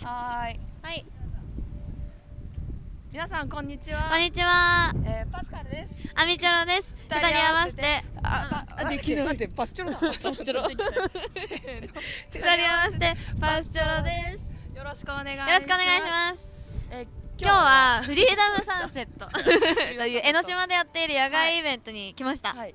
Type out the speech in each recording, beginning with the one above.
はい。 はい。 皆さんこんにちは。 こんにちは。 パスカルです。 アミチョロです。二人合わせて。 できる。待って、パスチョロだ。パスチョロ。 二人合わせてパスチョロです。 よろしくお願いします。 よろしくお願いします。今日はフリーダムサンセットという江ノ島でやっている野外イベントに来ました。 はい。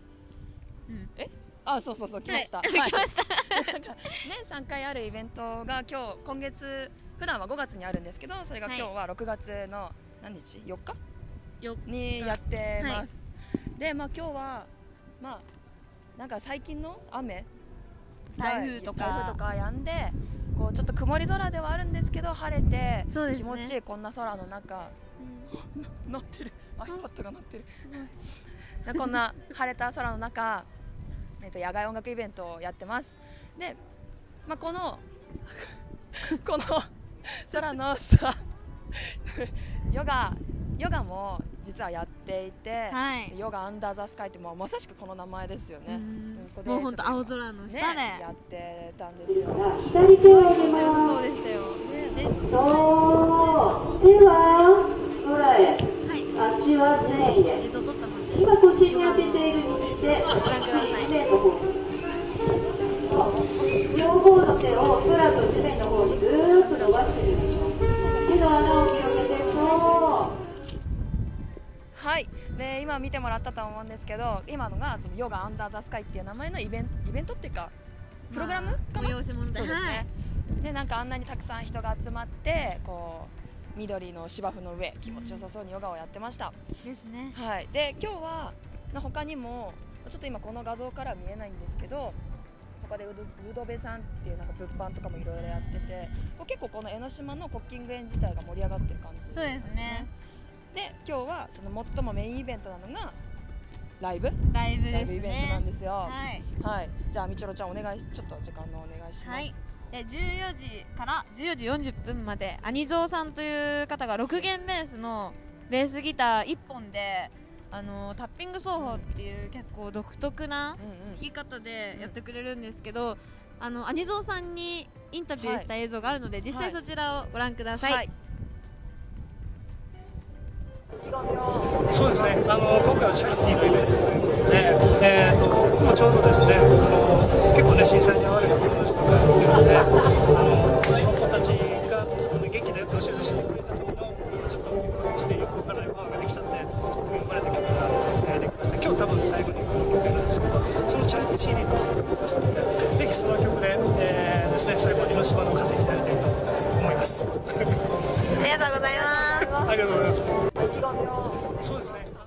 そう来ました。 来ました。 年3回あるイベントが今月普段は5月にあるんですけど、それが今日は6月の何日4日にやってます。で、今日はなんか最近の雨台風とか止んでこうちょっと曇り空ではあるんですけど、晴れて気持ちいいこんな空の中鳴ってる iPad が鳴ってるこんな晴れた空の中野外音楽イベントをやってます。で、この空の下ヨガも実はやっていて、ヨガアンダーザスカイってまさしくこの名前ですよね。 もう本当青空の下でやってたんですよ。 左手を上げます。そうでしたよ。 手は空へ、足は線へ。今腰に当てている右手、地面の方に。両方の手を空と地面の方にぐーっと伸ばしてみましょう。手の穴を広げてはい。で、今見てもらったと思うんですけど、今のがそのヨガアンダーザスカイっていう名前のイベントっていうかプログラムかな。 催し物で。 そうですね。で、なんかあんなにたくさん人が集まってこう緑の芝生の上気持ちよさそうにヨガをやってました。 ですね。 はい。で、今日は他にもちょっと今この画像から見えないんですけど、そこでウドベさんっていうなんか物販とかもいろいろやってて、結構この江ノ島のコッキング園自体が盛り上がってる感じ。 そうですね。 で、今日はその最もメインイベントなのがライブですね。 ライブイベントなんですよ。 はい。 じゃあみちょろちゃんちょっと時間のお願いします。はい。 で、14時から14時40分までアニゾーさんという方が6弦ベースのベースギター1本でタッピング奏法っていう結構独特な弾き方でやってくれるんですけど、アニゾーさんにインタビューした映像があるので、実際そちらをご覧ください。 そうですね、今回はチャリティーのイベントということで、ちょうどですね、結構ね、震災に遭われた友達とかいるので、その子たちがちょっとね、元気だよってお知らせしてくれた時の、ちょっとこっちでよくわからないパワーができちゃって、ちょっと生まれた曲が、できました。今日多分最後にこの曲なんですけど、そのチャリティー CD とかも出ましたので、ぜひその曲で、ですね、最後に江ノ島の風になりたいと思います。 ありがとうございます。 ありがとうございます。 意気込みを。 そうですね。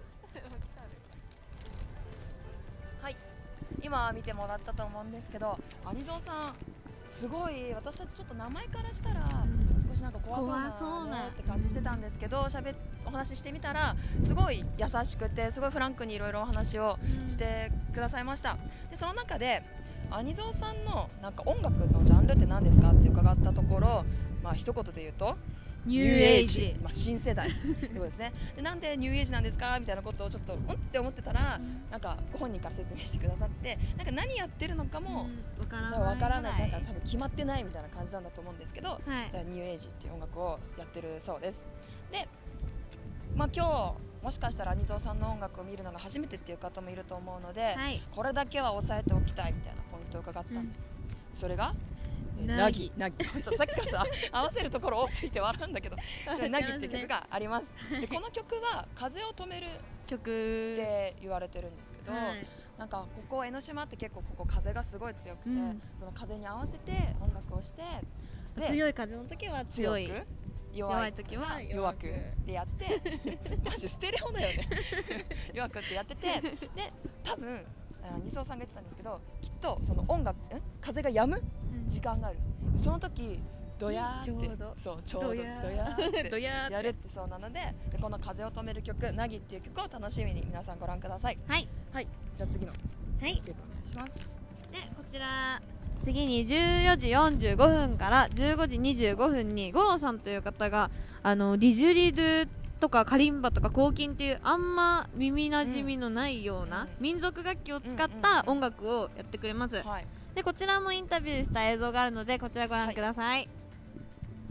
はい。今見てもらったと思うんですけど、アニゾーさんすごい私たちちょっと名前からしたら少しなんか怖そうなって感じしてたんですけど、お話ししてみたらすごい優しくてすごいフランクにいろいろお話をしてくださいました。で、その中でアニゾーさんのなんか音楽のジャンルって何ですかって伺ったところ、一言で言うとニューエイジ、 新世代ってことですね。で、なんでニューエイジなんですかみたいなことをちょっとって思ってたら、なんかご本人から説明してくださって、なんか何やってるのかもわからない、なんか多分決まってないみたいな感じなんだと思うんですけど、ニューエイジっていう音楽をやってるそうです。で、今日もしかしたらアニゾーさんの音楽を見るのが初めてっていう方もいると思うので、これだけは押さえておきたいみたいなポイントを伺ったんです。それがナギちょっとさっきからさ合わせるところ多すぎて笑うんだけどナギっていう曲があります。で、この曲は風を止める曲って言われてるんですけど、なんかここ江ノ島って結構ここ風がすごい強くて、その風に合わせて音楽をして、 強い風の時は強い、 弱い時は弱くでやってマジステレオだよね弱くってやってて、で多分ニソーさんが言ってたんですけど、きっとその風が止む時間がある。その時ドヤーって、そうちょうどドヤーってやるってそうなので、この風を止める曲ナギっていう曲を楽しみに皆さんご覧ください。はい。じゃあ次の曲お願いします。 で、こちら次に14時45分から15時25分に五郎さんという方がディジュリドゥとかカリンバとかコーキンっていうあんま耳なじみのないような民族楽器を使った音楽をやってくれます。で、こちらもインタビューした映像があるのでこちらご覧ください。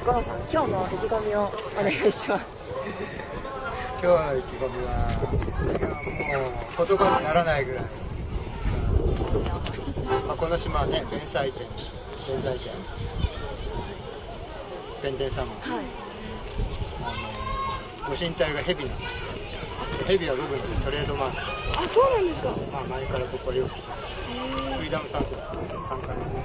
五郎さん、今日の意気込みをお願いします。 今日の意気込みはもう言葉にならないぐらい、この島はね、弁財天、弁天様、ご神体が蛇なんですよ。蛇は僕のトレードマーク。 あ、そうなんですか。 前からここはよくフリーダムサンセット3回目、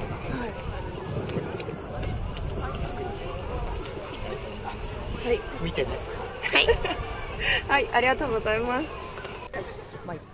はい、 見てね。 はいはい、ありがとうございます。マイク、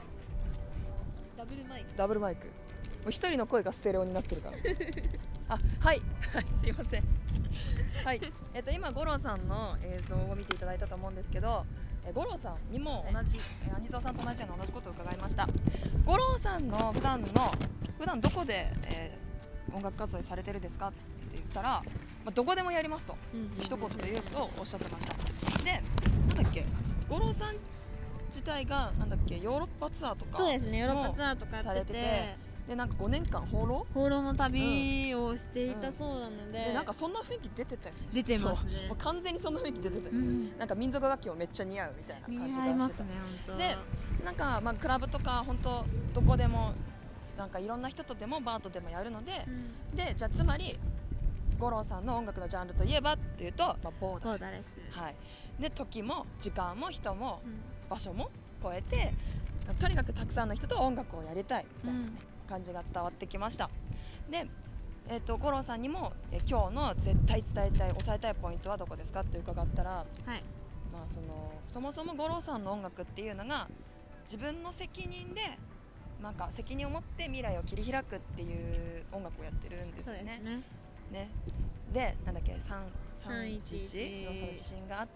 ダブルマイク、もう一人の声がステレオになってるからあ、はいはい、すいませんはい、今五郎さんの映像を見ていただいたと思うんですけど、五郎さんにも同じ、兄蔵さんと同じような同じことを伺いました。五郎さんの普段どこで、音楽活動されてるんですかって言ったら、どこでもやりますと、一言で言うとおっしゃってました。で、なんだっけ、五郎さん自体がなんだっけ、ヨーロッパツアーとか、 そうですね、ヨーロッパツアーとかやってて、 でなんか5年間放浪の旅をしていたそうなので、 なんかそんな雰囲気出てたよね。 出てますね。 もう完全にそんな雰囲気出てたよ、なんか民族楽器もめっちゃ似合うみたいな感じがしてた。 ますね、本当。 で、なんかクラブとか本当どこでもなんかいろんな人とでもバーとでもやるので、でじゃあつまり五郎さんの音楽のジャンルといえばっていうと、ボーダレス。はい。で、時も時間も人も場所も超えて、とにかくたくさんの人と音楽をやりたいみたいな、感じが伝わってきました。で、五郎さんにも、今日の絶対伝えたい、抑えたいポイントはどこですかって伺ったら、そもそも五郎さんの音楽っていうのが自分の責任でなんか責任を持って未来を切り開くっていう音楽をやってるんですよね。で、なんだっけ、311のその地震があって、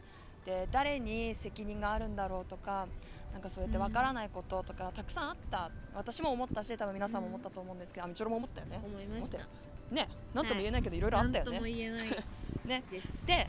で誰に責任があるんだろうとか、なんかそうやって分からないこととかたくさんあった。私も思ったし、多分皆さんも思ったと思うんですけど、みちょろも思ったよね。 思いましたね、なんとも言えないけどいろいろあったよね。 なんとも言えないね。で、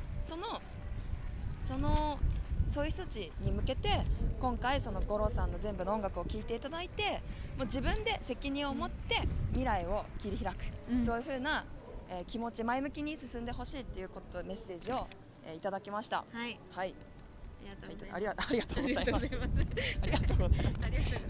そういう人たちに向けて今回その五郎さんの全部の音楽を聴いていただいて、もう自分で責任を持って未来を切り開く、そういう風な、気持ち、前向きに進んでほしいっていうことメッセージを、いただきました。はい、はい、ありがとうございます。ありがとうございます。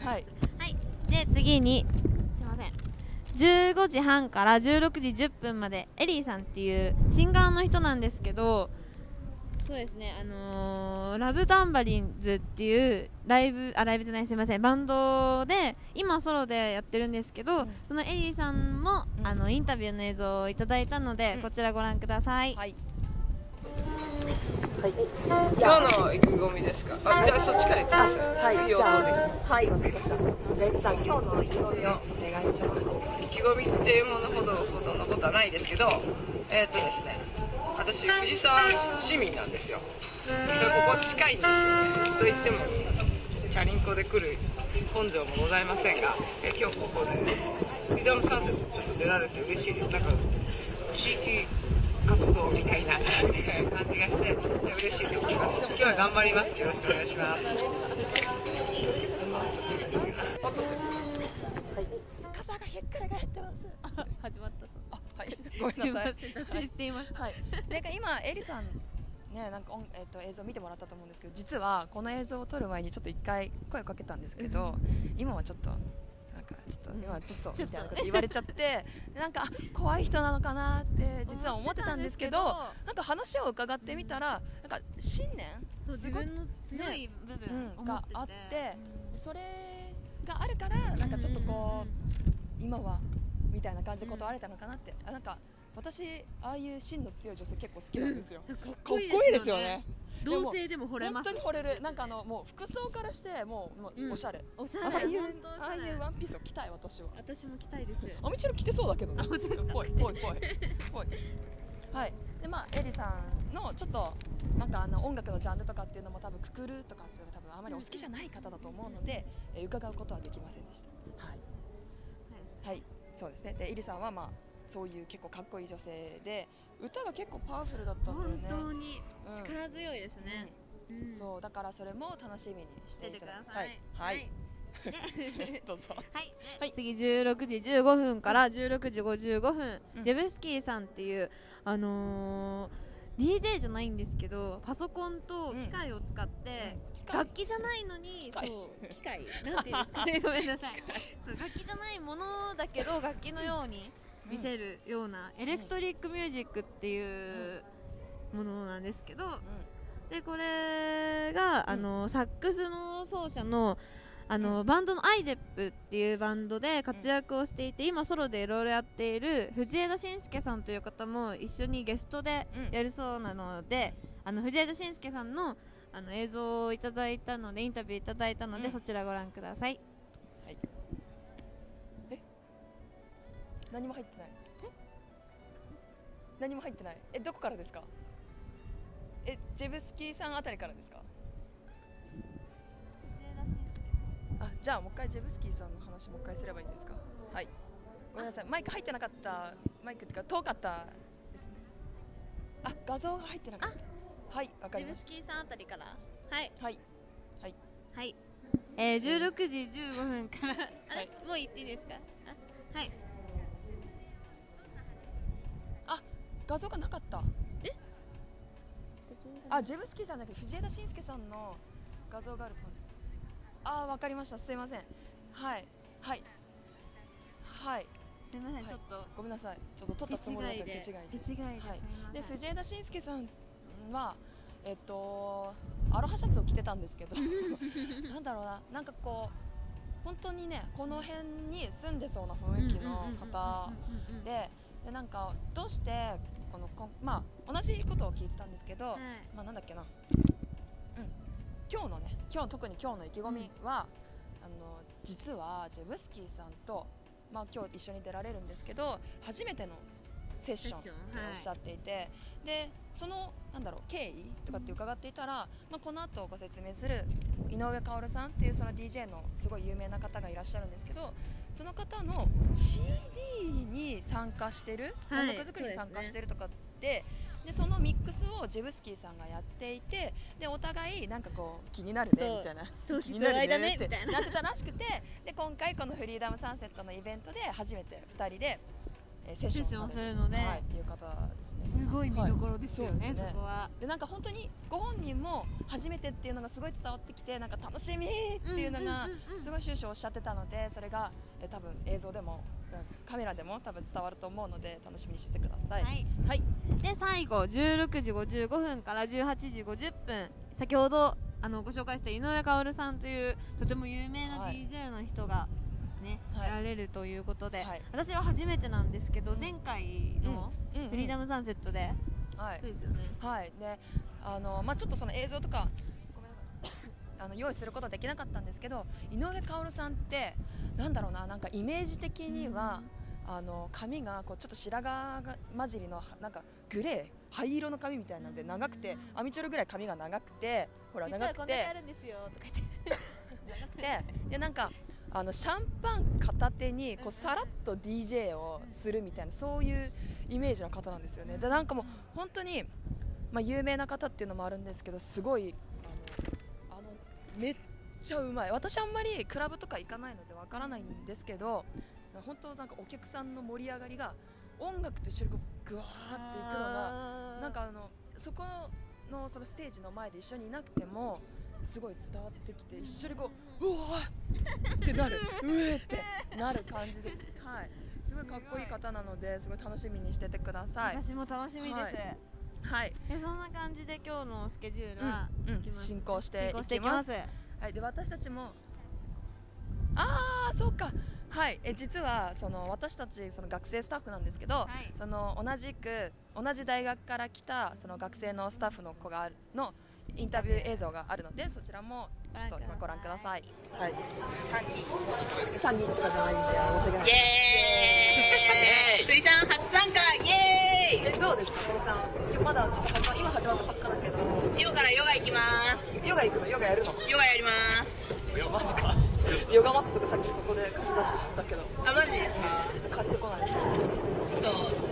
はい、 はい、で次にすいません、15時半から16時10分までエリーさんっていうシンガーの人なんですけど、そうですね、ラブタンバリンズっていうライブじゃない、すみません、バンドで今ソロでやってるんですけど、そのエリーさんも、インタビューの映像をいただいたので、こちらご覧ください。はい、 今日の意気込みですか。じゃあそっちから行ってください。 はい、じゃあ、はい、わかりました。じゃあエリさん、今日の意気込みをお願いします。 意気込みっていうものほどのことはないですけど、ですね、私藤沢市民なんですよ。でここ近いんですよね。といってもチャリンコで来る根性もございませんが、今日ここでフリーダムサンセットちょっと出られて嬉しいです。なんか地域活動みたいな感じがして嬉しいと思います。今日は頑張ります。よろしくお願いします。 傘がひっくり返ってます。 始まった。 はい、ごめんなさい。 脱線していました。 はい。なんか今エリさんね、なんか映像見てもらったと思うんですけど、実はこの映像を撮る前にちょっと一回声をかけたんですけど、今はちょっとみたいなこと言われちゃってなんか怖い人なのかなって実は思ってたんですけど、なんか話を伺ってみたら、なんか信念、 自分の強い部分があって、それがあるからなんかちょっとこう今はみたいな感じで断られたのかなって。なんか私ああいう芯の強い女性結構好きなんですよ。かっこいいですよね。 同性でも惚れます。 本当に惚れる。なんかもう服装からしてもうおしゃれ。 おしゃれ。 ああいうワンピースを着たい私は。 私も着たいです。 あみちろ着てそうだけどね。ぽい。はい。でエリさんのちょっとなんか音楽のジャンルとかっていうのも多分くくるとかっていうのが多分あまりお好きじゃない方だと思うので、伺うことはできませんでした。はい。はい。そうですね。でエリさんはそういう結構かっこいい女性で、歌が結構パワフルだったんだよね。 本当に力強いですね。 そうだからそれも楽しみにしていただきたい。はい。 どうぞ。 はい、 はい、 次16時15分から16時55分、ジェブスキーさんっていうDJ じゃないんですけど、パソコンと機械を使って、楽器じゃないのに、そう機械なんていうんですかね、ごめんなさい、そう楽器じゃないものだけど楽器のように見せるようなエレクトリックミュージックっていうものなんですけど、でこれがサックスの奏者のバンドのアイデップっていうバンドで活躍をしていて、今ソロでいろいろやっている藤枝慎介さんという方も一緒にゲストでやるそうなので、藤枝慎介さんの映像をいただいたので、インタビューいただいたので、そちらご覧ください。 はい、何も入ってない。何も入ってない。どこからですか？ジェブスキーさんあたりからですか？じゃあもう一回ジェブスキーさんの話もう一回すればいいですか？はい、ごめんなさい、マイク入ってなかった、マイクっていうか遠かったですね。画像が入ってなかった。はい、わかりました。 ジェブスキーさんあたりからはいはいはいはい、16時15分からもう言っていいですか？はい、 画像がなかった。ジェブスキーさんじゃなくて藤枝慎介さんの画像がある感じ。わかりました。すいません。はいはいはい。 すいません、ちょっとごめんなさい。ちょっと撮ったつもりだったら手違いで。はい。で藤枝慎介さんはアロハシャツを着てたんですけど、なんだろうな、なんかこう本当にね、この辺に住んでそうな雰囲気の方で、なんかどうして同じことを聞いてたんですけど、なんだっけな、特に今日の意気込みは、実はジェブスキーさんと、今日一緒に出られるんですけど、初めてのセッションっておっしゃっていて、でその経緯とかって伺っていたら、この後ご説明する井上薫さんっていうその DJ のすごい有名な方がいらっしゃるんですけど、その方の CD に参加してる、音楽作りに参加してるとかで、そのミックスをジェブスキーさんがやっていて、でお互いなんかこう気になるねみたいな、気になるねってなってたらしくて、で今回このフリーダムサンセットのイベントで初めて2人でセッションするので、っていう方ですね。 すごい見どころですよね、そこは。 でなんか本当にご本人も初めてっていうのがすごい伝わってきて、なんか楽しみっていうのがすごい終始おっしゃってたので、それが多分映像でもカメラでも多分伝わると思うので楽しみにしててください。はい。 で最後16時55分から18時50分、先ほどご紹介した井上薫さんというとても有名な DJ の人がやられるということで、私は初めてなんですけど、前回のフリーダムサンセットで、そうですよね。 はい。でちょっとその映像とか用意することはできなかったんですけど、井上薫さんってなんだろうな、なんかイメージ的には髪がこうちょっと白髪が混じりのなんかグレー灰色の髪みたいなので長くて、アミチョルぐらい髪が長くて、ほら長くて、 実はこんなにあるんですよとか言って長くて、でなんかシャンパン片手にこうさらっと DJ をするみたいな、そういうイメージの方なんですよね。でなんかもう本当に有名な方っていうのもあるんですけど、すごいめっちゃうまい。私あんまりクラブとか行かないのでわからないんですけど、本当なんかお客さんの盛り上がりが音楽と一緒にこうグワーっていくのが、なんかそこのそのステージの前で一緒にいなくてもすごい伝わってきて、一緒にこううわーってなるうえってなる感じです。はい、すごいかっこいい方なので、すごい楽しみにしててください。 私も楽しみです。 はい。 そんな感じで今日のスケジュールは進行していきます。はい。で私たちもそうか。はい。実はその私たちその学生スタッフなんですけど、その同じ大学から来たその学生のスタッフの子がのインタビュー映像があるので、そちらもちょっと今ご覧ください。はい。3人とかじゃないんで申し訳ない。イエーイ。 鳥さん初参加イエーイ。 どうですか鳥さん。まだちょっと今始まったばっかだけど。 今からヨガ行きます。 ヨガ行くの？ヨガやるの？ ヨガやります。 マジか。ヨガマットとかさっきそこで貸し出ししてたけど。 マジですか？ 買ってこない。 ちょっと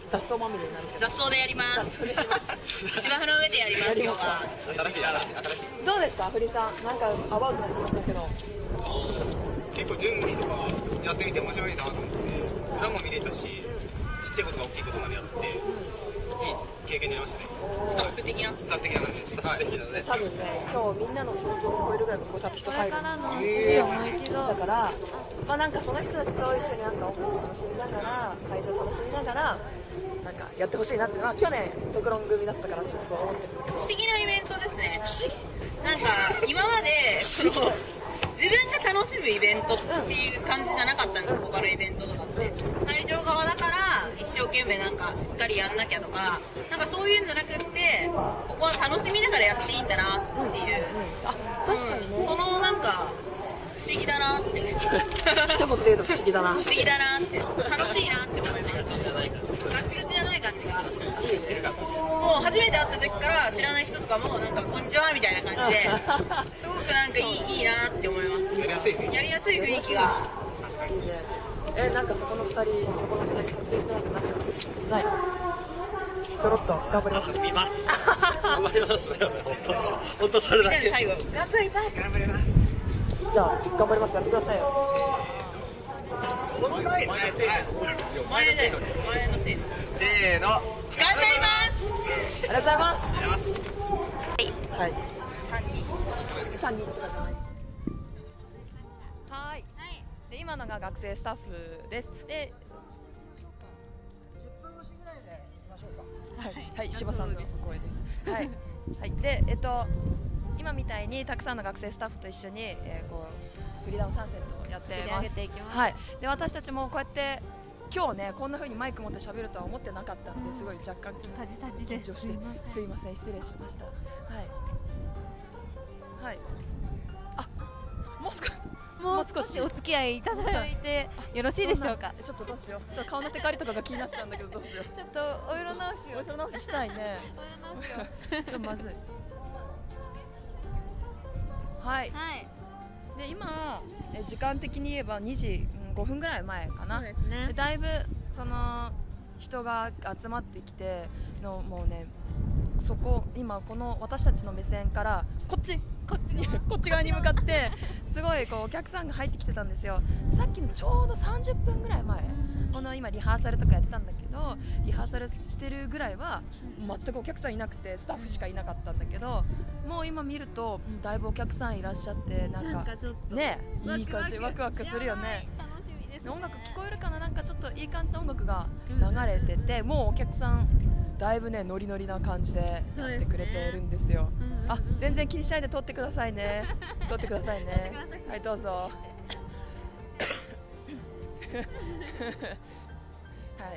雑草まみれになるけど。 雑草でやります芝生の上でやりますよ。 新しい。 どうですか、フリさん。なんかアバウトな質問だけど。 結構準備とかやってみて面白いなと思って、裏も見れたし、ちっちゃいことが大きいことまでやって、いい経験になりましたね。 スタッフ的な感じです。はい。 多分ね、今日みんなの想像を超えるぐらいここ多分人こ入る。 れからのスキルも一度だから、まあなんかその人たちと一緒になんか音楽楽しみながら、会場楽しみながら、なんかやってほしいなって、まあ去年トクロン組だったからちょっとそう思ってるんだけど。 不思議なイベントですね。なんか今までその自分が楽しむイベントっていう感じじゃなかったんですよ、他のイベントとかって。会場側だから一生懸命なんかしっかりやんなきゃとか、なんかそういうんじゃなくって、ここは楽しみながらやっていいんだなっていう、 あ、確かにね。 そのなんか不思議だなってね。 一言で言うと不思議だな。 不思議だなって、楽しいなって思います。ガチガチじゃない感じがもう初めて会った時から知らない人とかもなんかこんにちはみたいな感じですごくなんかいいなって思います。やりやすい雰囲気がいいね。なんかそこの2人外れてないかないの？ちょろっと頑張ります。 見ます。頑張ります。本当それだけ。 最後頑張ります。 じゃあ頑張ります。やってくださいよ。 前のせい。 せーの。 頑張ります。 ありがとうございます。はい。3人とかじゃない。はい。で今のが学生スタッフです。で、 10分越しぐらいで行きましょうか。 はい、柴さんの声です。はい。はい。で、今みたいにたくさんの学生スタッフと一緒に、こうフリーダウンサンセットをやってます。はい。で私たちもこうやって今日ねこんな風にマイク持って喋るとは思ってなかったので、すごい若干緊張してすいません、失礼しました。はい。あ、もう少しお付き合いいただいてよろしいでしょうか。 ちょっとどうしよう。ちょっと顔のテカリとかが気になっちゃうんだけどどうしよう。 ちょっとお色直しを。 お色直ししたいね。 お色直しを。 まずい。はい。で今時間的に言えば2時5分ぐらい前かな。 そうですね。 でだいぶその人が集まってきてのもうね、そこ今この私たちの目線からこっち側に向かってすごいこうお客さんが入ってきてたんですよ。さっきのちょうど30分ぐらい前、この今リハーサルとかやってたんだけど、リハーサルしてるぐらいは全くお客さんいなくてスタッフしかいなかったんだけど、もう今見るとだいぶお客さんいらっしゃって、なんかちょっとね、いい感じ、ワクワクするよね。 楽しみですね。 音楽聞こえるかな、なんかちょっといい感じの音楽が流れてて、もうお客さんだいぶねノリノリな感じでやってくれてるんですよ。あ、全然気にしないで撮ってくださいね。撮ってくださいね。はい、どうぞ。はい、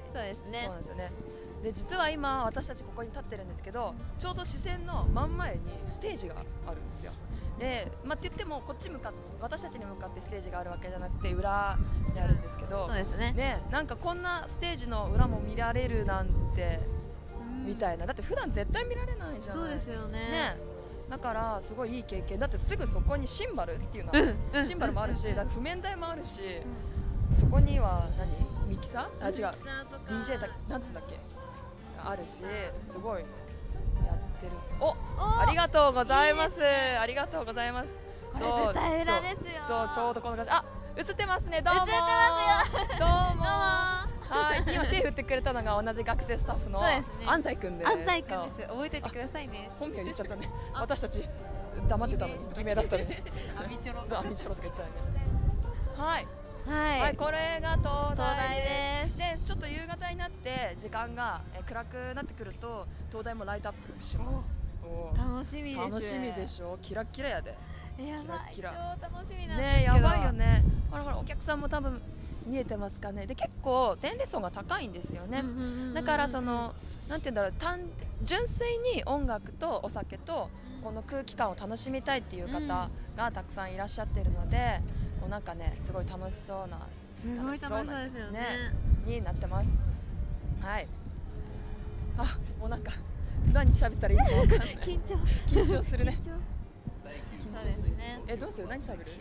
そうですね。 そうなんですよね。で実は今私たちここに立ってるんですけど、ちょうど視線の真ん前にステージがあるんですよ。で、って言ってもこっち向かって私たちに向かってステージがあるわけじゃなくて裏にあるんですけど、 そうですね。 ね、なんかこんなステージの裏も見られるなんてみたいな。だって普段絶対見られないじゃない。 そうですよね。 だからすごいいい経験だって、すぐそこにシンバルっていうのはシンバルもあるし、だって譜面台もあるし、そこにはミキサー、あ、違う DJ だ、なんつうんだっけ、あるし、すごいやってるんです。お、ありがとうございます。ありがとうございます。 そう、舞台裏ですよ。 そう、ちょうどこの感じ。あ、映ってますね。どうも。 映ってますよ。 どうも。はい、今手振ってくれたのが同じ学生スタッフの安西くんです。 安西くんです。覚えておいてくださいね。 本名言っちゃったね。私たち黙ってたのに偽名だったのに。 アミチョロ。 そう、アミチョロとか言ってたね。はい。 はい、 これが東大です。 で、ちょっと夕方になって時間が暗くなってくると東大もライトアップします。 楽しみです。 楽しみでしょ。キラキラやで。 やばい。超楽しみなんですけど。 ね、やばいよね。ほらお客さんも多分見えてますかね。で結構年齢層が高いんですよね。だからそのなんていうんだろう、純粋に音楽とお酒とこの空気感を楽しみたいっていう方がたくさんいらっしゃってるので、もうなんかねすごい楽しそうな、 すごい楽しそうですよね。 になってます。はい。あ、もうなんか何喋ったらいいか分かんない。緊張するね。緊張するね。どうする？何喋る？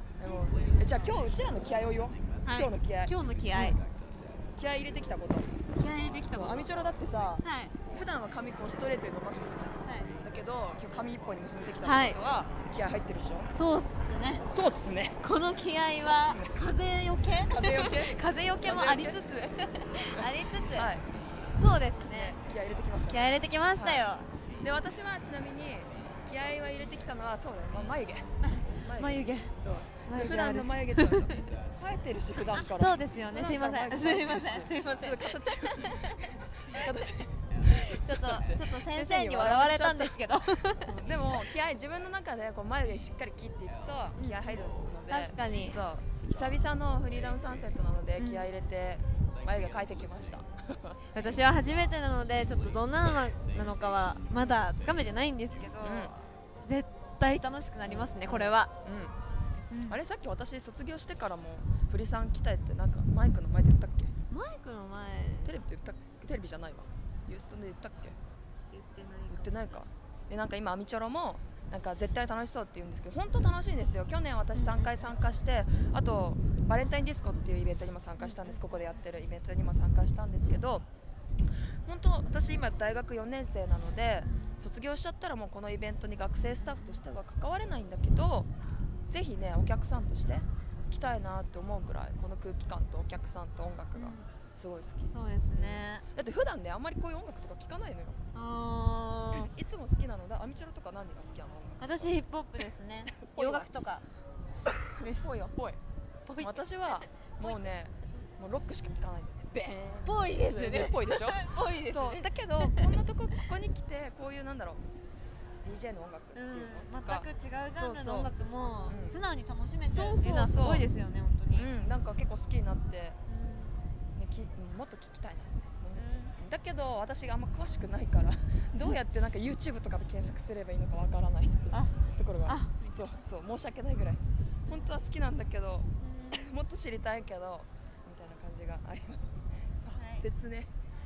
じゃあ今日うちらの気合を言おう。今日の気合。 気合。 気合入れてきたこと。 気合い入れてきたこと。 アミチョロだってさ、 はい、 普段は髪こうストレートに伸ばしてるじゃん、 はい、 だけど今日髪一本に結んできたってことは、気合入ってるでしょ。 そうっすね。 そうっすね。 この気合は風よけ風よけもありつつはい、 そうですね。 気合入れてきました、 気合入れてきましたよ。 で私はちなみに気合は入れてきたのはそうだよ、眉毛そう普段の眉毛とは生えてるし普段からそうですよね。すいませんすいませんちょっと先生に笑われたんですけどでも気合自分の中でこう眉毛しっかり切っていくと気合入るので、 確かにそう久々のフリーダムサンセットなので気合入れて眉毛描いてきました私は初めてなのでちょっとどんなのなのかはまだつかめてないんですけど、絶対楽しくなりますねこれは。 あれさっき私卒業してからもフリさん来たいってなんかマイクの前で言ったっけ。 マイクの前テレビで言ったっけ。テレビじゃないわ、ユーストで言ったっけ。 言ってないか。でなんか今アミチョロもなんか絶対楽しそうって言うんですけど、本当楽しいんですよ。去年私3回参加して、あとバレンタインディスコっていうイベントにも参加したんです。ここでやってるイベントにも参加したんですけど、本当私今大学4年生なので卒業しちゃったらもうこのイベントに学生スタッフとしては関われないんだけど、ぜひねお客さんとして来たいなって思うぐらいこの空気感とお客さんと音楽がすごい好き。 そうですね。 だって普段ねあんまりこういう音楽とか聞かないのよ。いつも好きなのだ。アミチョロとか何が好きなの？ 私ヒップホップですね洋楽とかぽいよぽい。私はもうねもうロックしか聞かないんでね。ベーンぽいですね。 ぽいでしょ。 ぽいですね。 そうだけどこんなとここに来てこういうなんだろう DJ の音楽っていうのとか、 全く違うジャンルの音楽も素直に楽しめてるっていうのはそうすごいですよね本当に。 なんか結構好きになって、ね、もっと聞きたいなってだけど私があんま詳しくないからどうやってなんか YouTube とかで検索すればいいのかわからないっていうところがそう申し訳ないぐらい本当は好きなんだけどもっと知りたいけどみたいな感じがあります。説明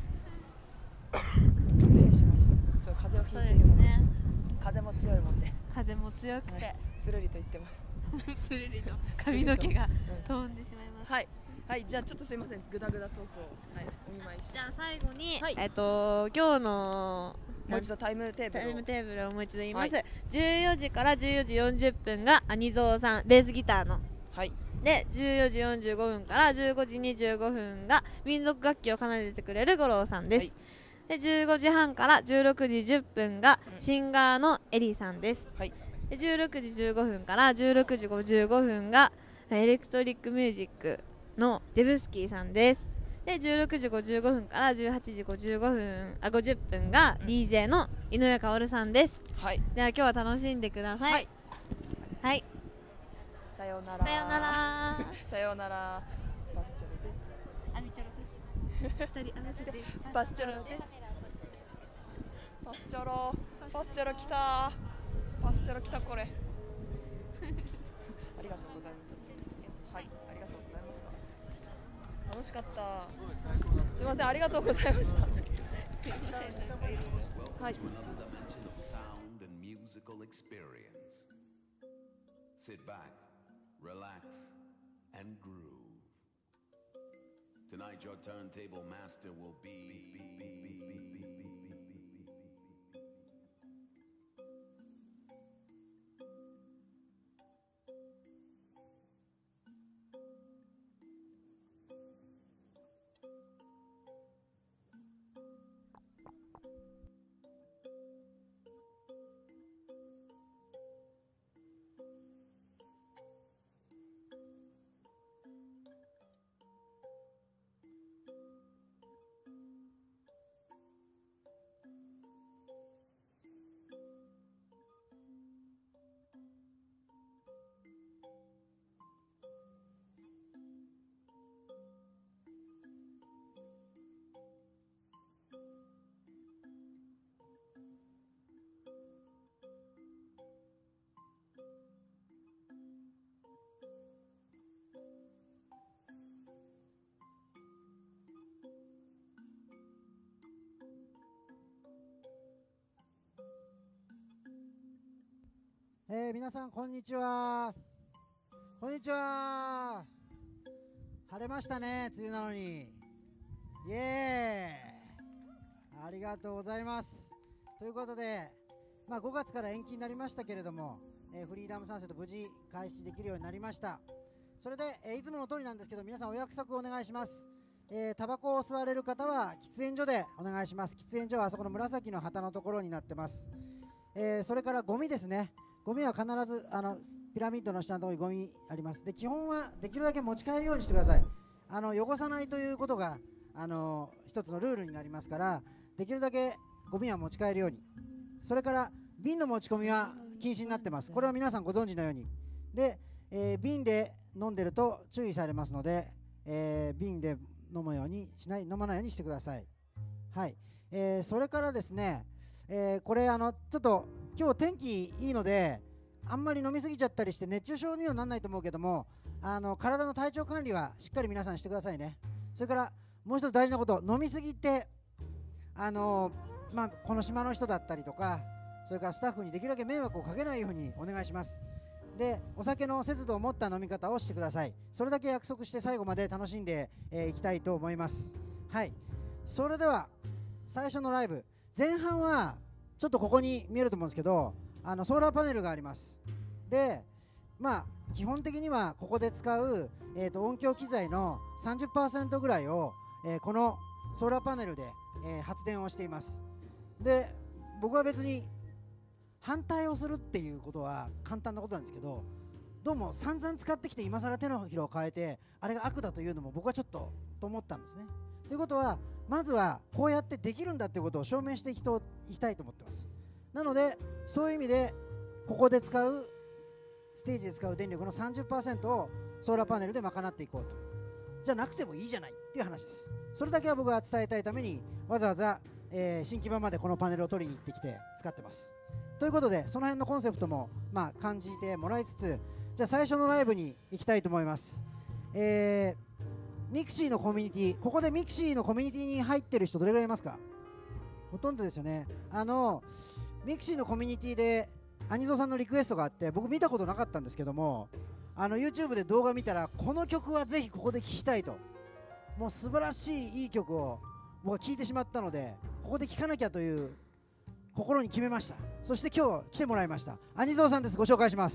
失礼しました。ちょっと風邪をひいているので、風も強いもんで風も強くてつるりと言ってますつるりと髪の毛が飛んでしまいます。 はいはい、じゃあちょっとすいませんグダグダトークを、はい、お見舞いして、 じゃあ最後に、 はい、 今日のもう一度タイムテーブルをもう一度言います、はい、14時から14時40分がアニゾーさんベースギターの、 はい、で 14時45分から15時25分が民族楽器を奏でてくれる五郎さんです、はい、で15時半から16時10分がシンガーのエリーさんです、はい、で16時15分から16時55分がエレクトリックミュージックのジェブスキーさんです。で16時55分から18時50分が DJ の井上薫さんです、はい、では今日は楽しんでください。はい、はい、 さようならさようならさようなら。バスチョロです。 アミチョロです2人合わせてバスチョロです。バスチョロバスチョロ来たバスチョロ来たこれありがとうございます。はい、ありがとうございました。楽しかった。すみません、ありがとうございました。はい。 Sit back, relax, and groove. Tonight your turntable master will be 皆さんこんにちは。こんにちは。晴れましたね、梅雨なのに。 イエーイ、ありがとうございます。ということで、5月から延期になりましたけれども、フリーダムサンセット無事開始できるようになりました。それで、いつもの通りなんですけど、皆さんお約束をお願いします。タバコを吸われる方は喫煙所でお願いします。喫煙所はあそこの紫の旗のところになってます。それからゴミですね。ゴミは必ずピラミッドの下のところにゴミあります。で、基本はできるだけ持ち帰るようにしてください。汚さないということが一つのルールになりますから、できるだけゴミは持ち帰るように。それから瓶の持ち込みは禁止になってます。これは皆さんご存知のように。で、瓶で飲んでると注意されますので、瓶で飲まないようにしてください。はい。それからですね、これちょっと今日天気いいのであんまり飲みすぎちゃったりして熱中症にはならないと思うけども、体の体調管理はしっかり皆さんしてくださいね。それからもう一つ大事なこと、飲みすぎてこの島の人だったりとか、それからスタッフにできるだけ迷惑をかけないようにお願いします。で、お酒の節度を持った飲み方をしてください。それだけ約束して最後まで楽しんでいきたいと思います。はい。それでは最初のライブ、前半はちょっとここに見えると思うんですけど、ソーラーパネルがあります。で、基本的にはここで使う、音響機材の 30% ぐらいを、このソーラーパネルで、発電をしています。で、僕は別に反対をするっていうことは簡単なことなんですけど、どうも散々使ってきて今更手のひらを変えてあれが悪だというのも僕はちょっと思ったんですね。ということは、まずはこうやってできるんだっていうことを証明していきたいと思ってます。なのでそういう意味でここで使うステージで使う電力の 30% をソーラーパネルで賄っていこうと。じゃなくてもいいじゃないっていう話です。それだけは僕は伝えたいためにわざわざ、新木場までこのパネルを取りに行ってきて使ってます。ということで、その辺のコンセプトも感じてもらいつつ、じゃあ最初のライブに行きたいと思います。ミクシーのコミュニティ、ここでミクシーのコミュニティに入ってる人どれぐらいいますか？ほとんどですよね。ミクシーのコミュニティでアニゾーさんのリクエストがあって、僕見たことなかったんですけども、YouTube で動画見たらこの曲はぜひここで聴きたいと、もう素晴らしいいい曲を僕は聴いてしまったので、ここで聴かなきゃという心に決めました。そして今日来てもらいましたアニゾーさんです。ご紹介します。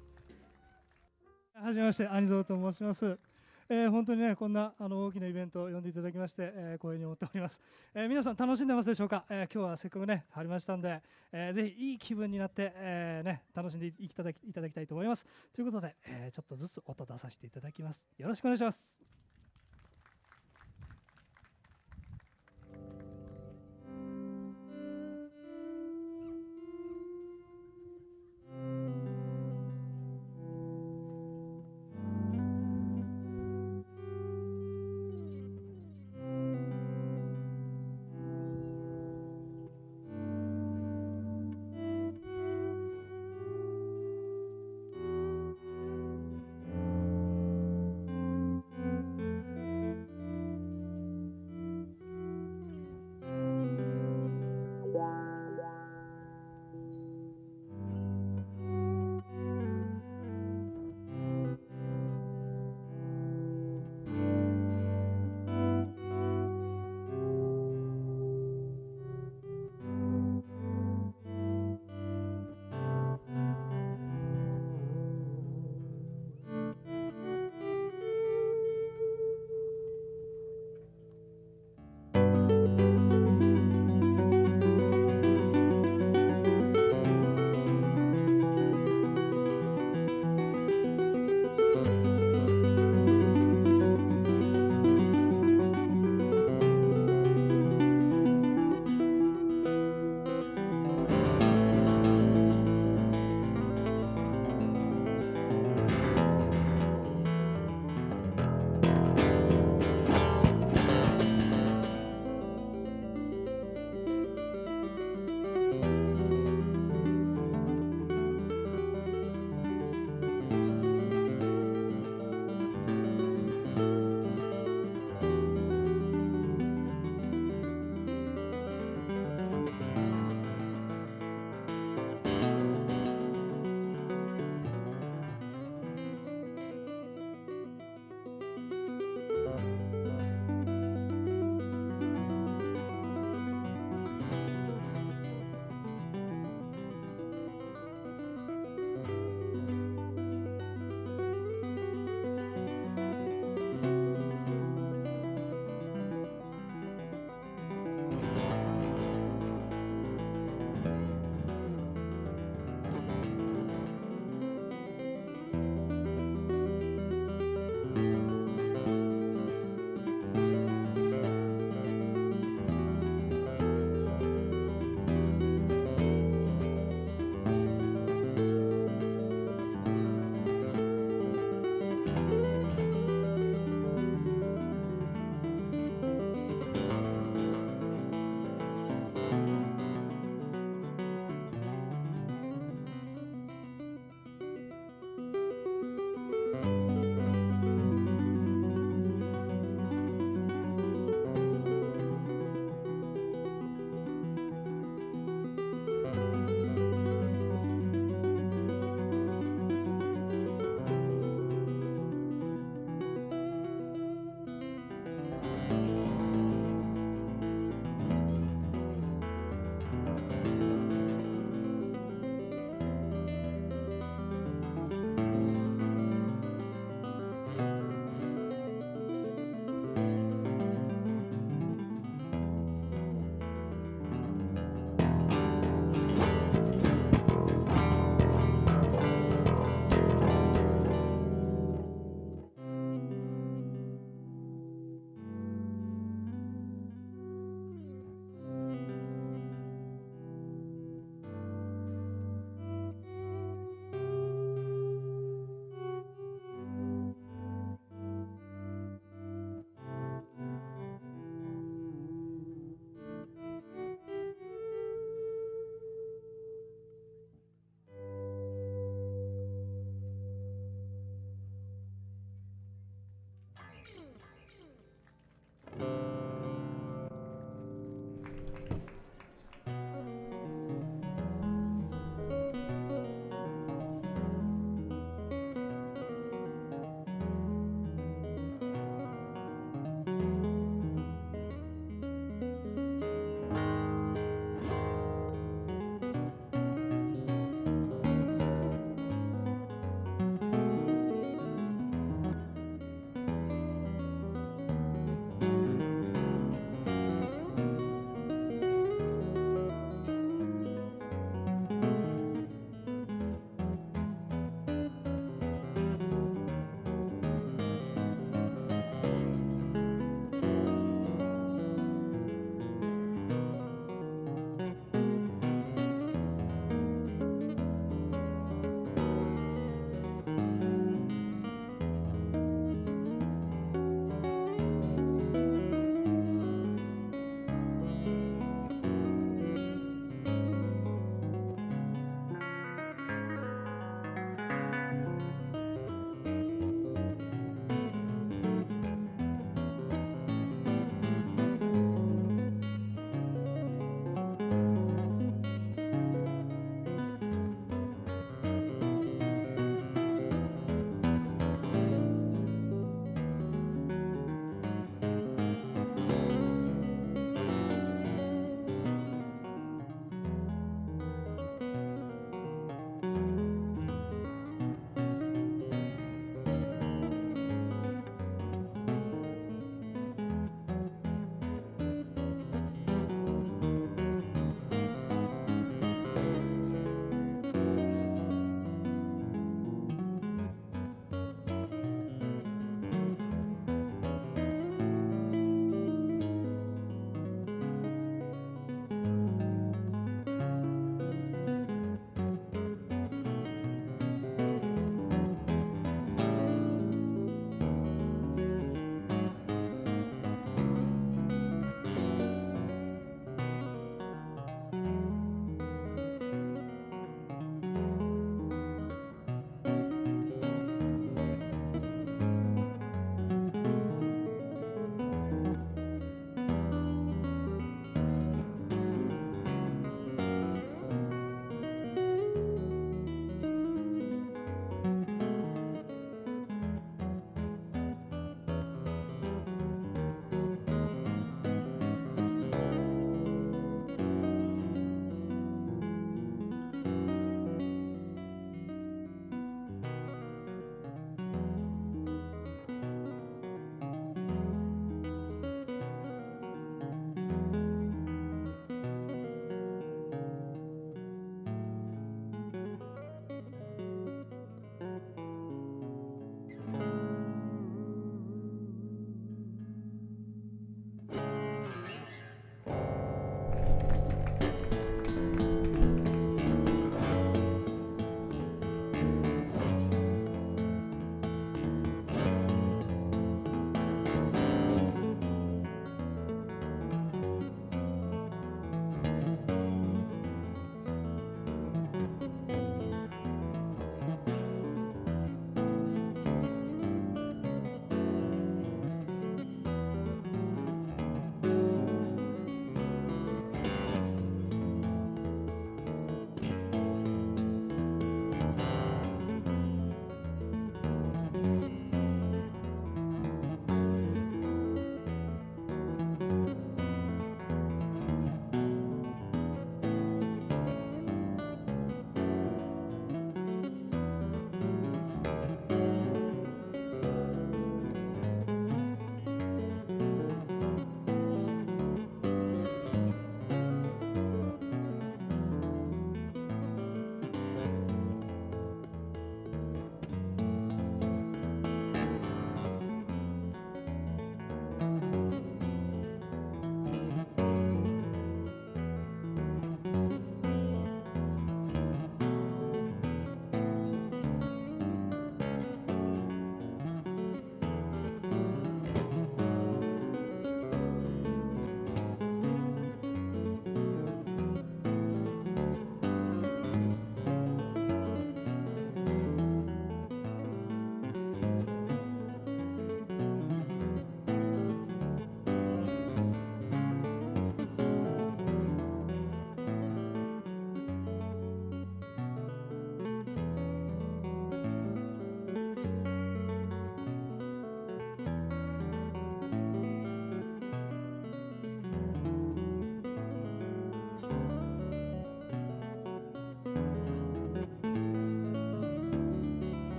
はじめまして、アニゾーと申します。本当にね、こんな大きなイベントを呼んでいただきまして、光栄に思っております。皆さん楽しんでますでしょうか？今日はせっかくね貼りましたんで、ぜひいい気分になって、楽しんでいただきたいと思います。ということで、ちょっとずつ音出させていただきます。よろしくお願いします。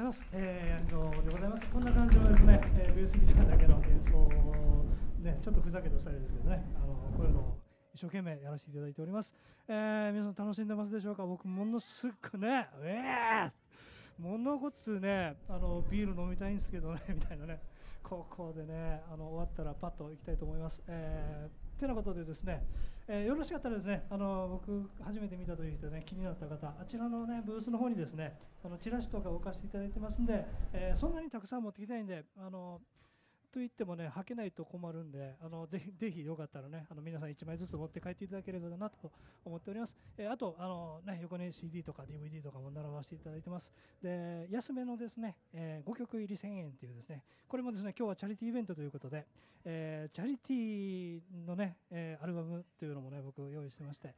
ます。アニゾーでございます。こんな感じのですね、ベースギターだけの演奏ね、ちょっとふざけたスタイルですけどね、こういうのを一生懸命やらせていただいております。皆さん楽しんでますでしょうか。僕ものすごくね、ものごつね、ビール飲みたいんですけどねみたいなね、ここでね、終わったらパッと行きたいと思います。てなことでですね、よろしかったらですね、僕初めて見たという人ね、気になった方、あちらのねブースの方にですね、チラシとか置かせていただいてますんで、そんなにたくさん持ってきたいんで、と言ってもね、履けないと困るんで、ぜひよかったらね、皆さん1枚ずつ持って帰っていただければなと思っております。あと横に CD とか DVD とかも並ばせていただいてます。で、安めのですね、5曲入り1000円というですね、これもですね、今日はチャリティーイベントということで、チャリティーのね、アルバムというのもね、僕用意してまして、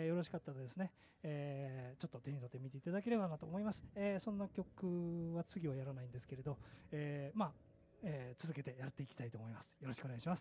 よろしかったらですね、ちょっと手に取ってみていただければなと思います。そんな曲は次はやらないんですけれど、続けてやっていきたいと思います。よろしくお願いします。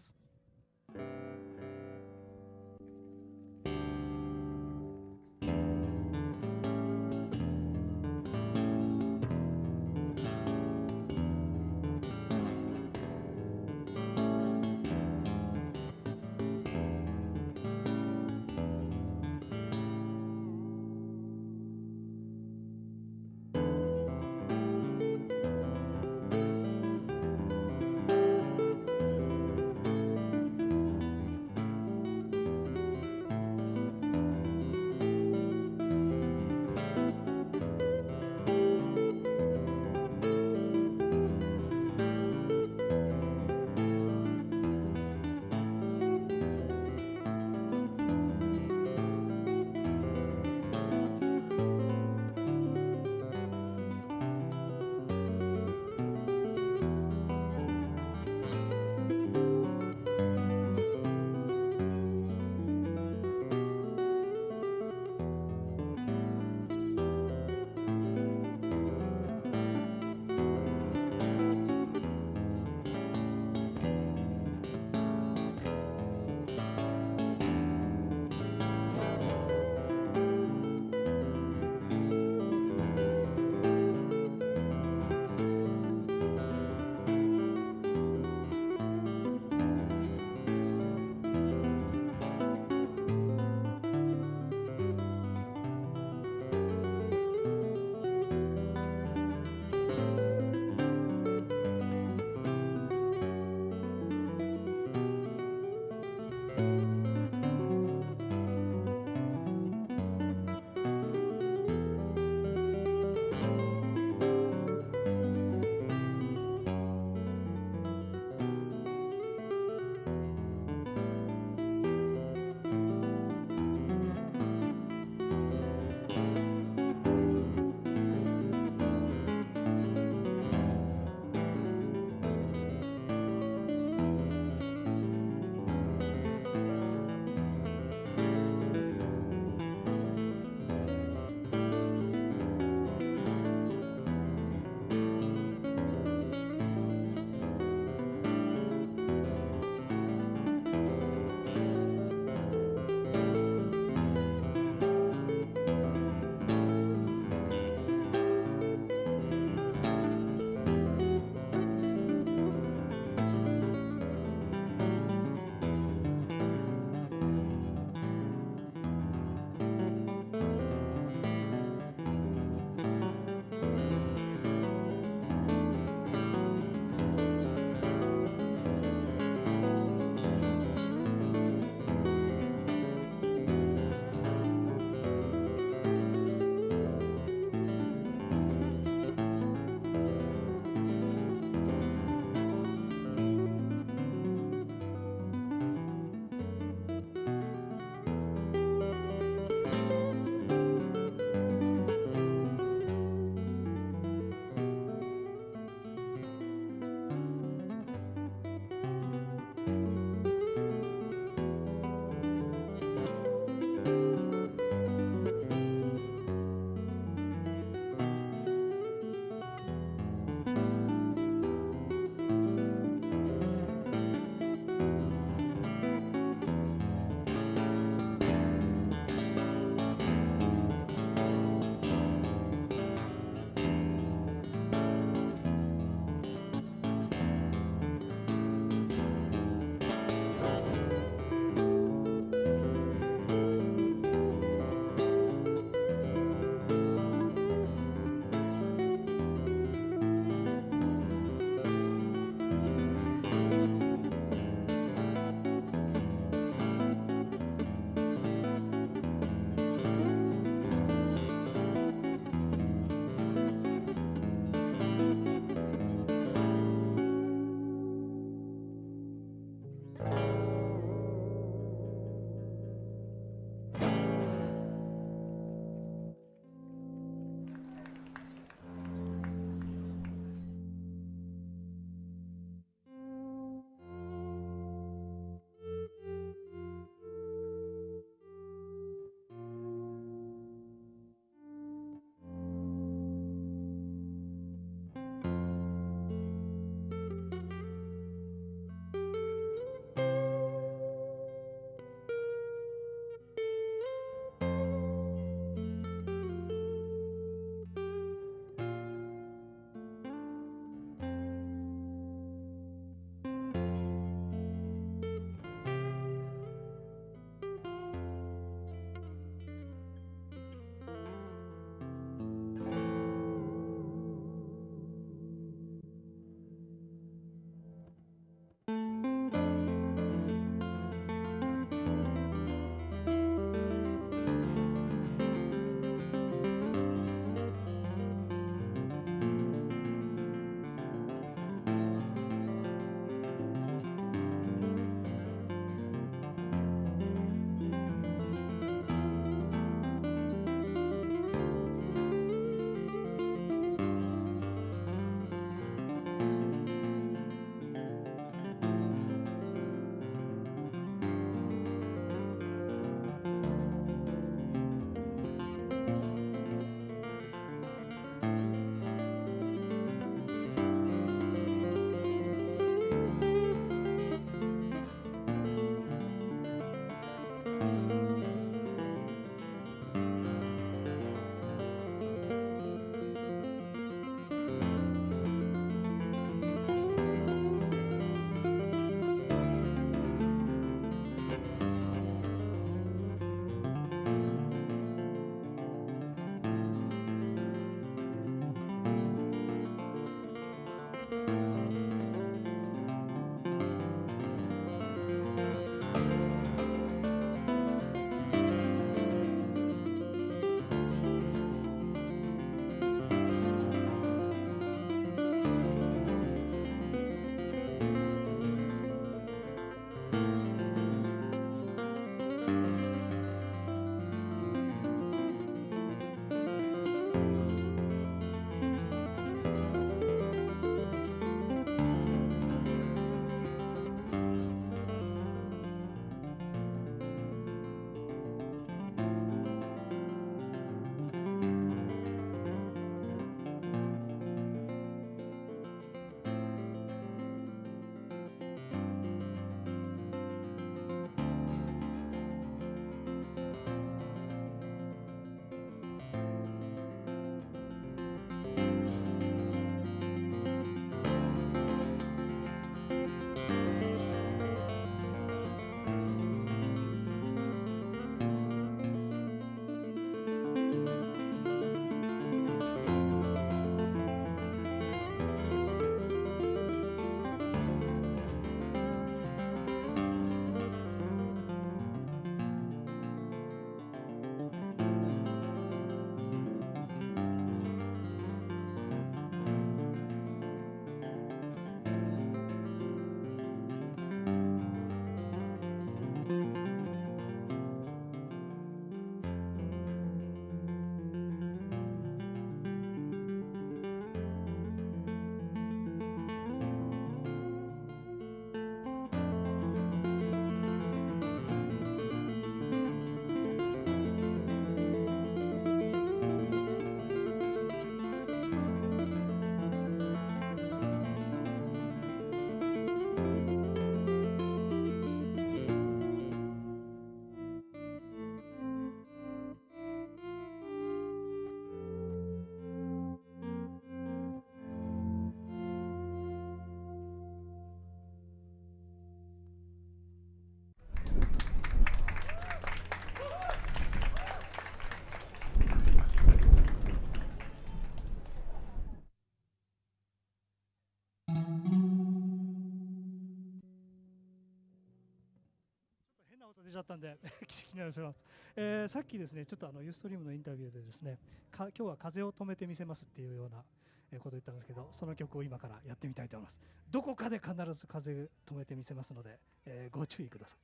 出ちゃったんで気になります。さっきですねちょっとユーストリームのインタビューでですね今日は風を止めてみせますっていうようなことを言ったんですけど、その曲を今からやってみたいと思います。どこかで必ず風止めてみせますので、ご注意ください。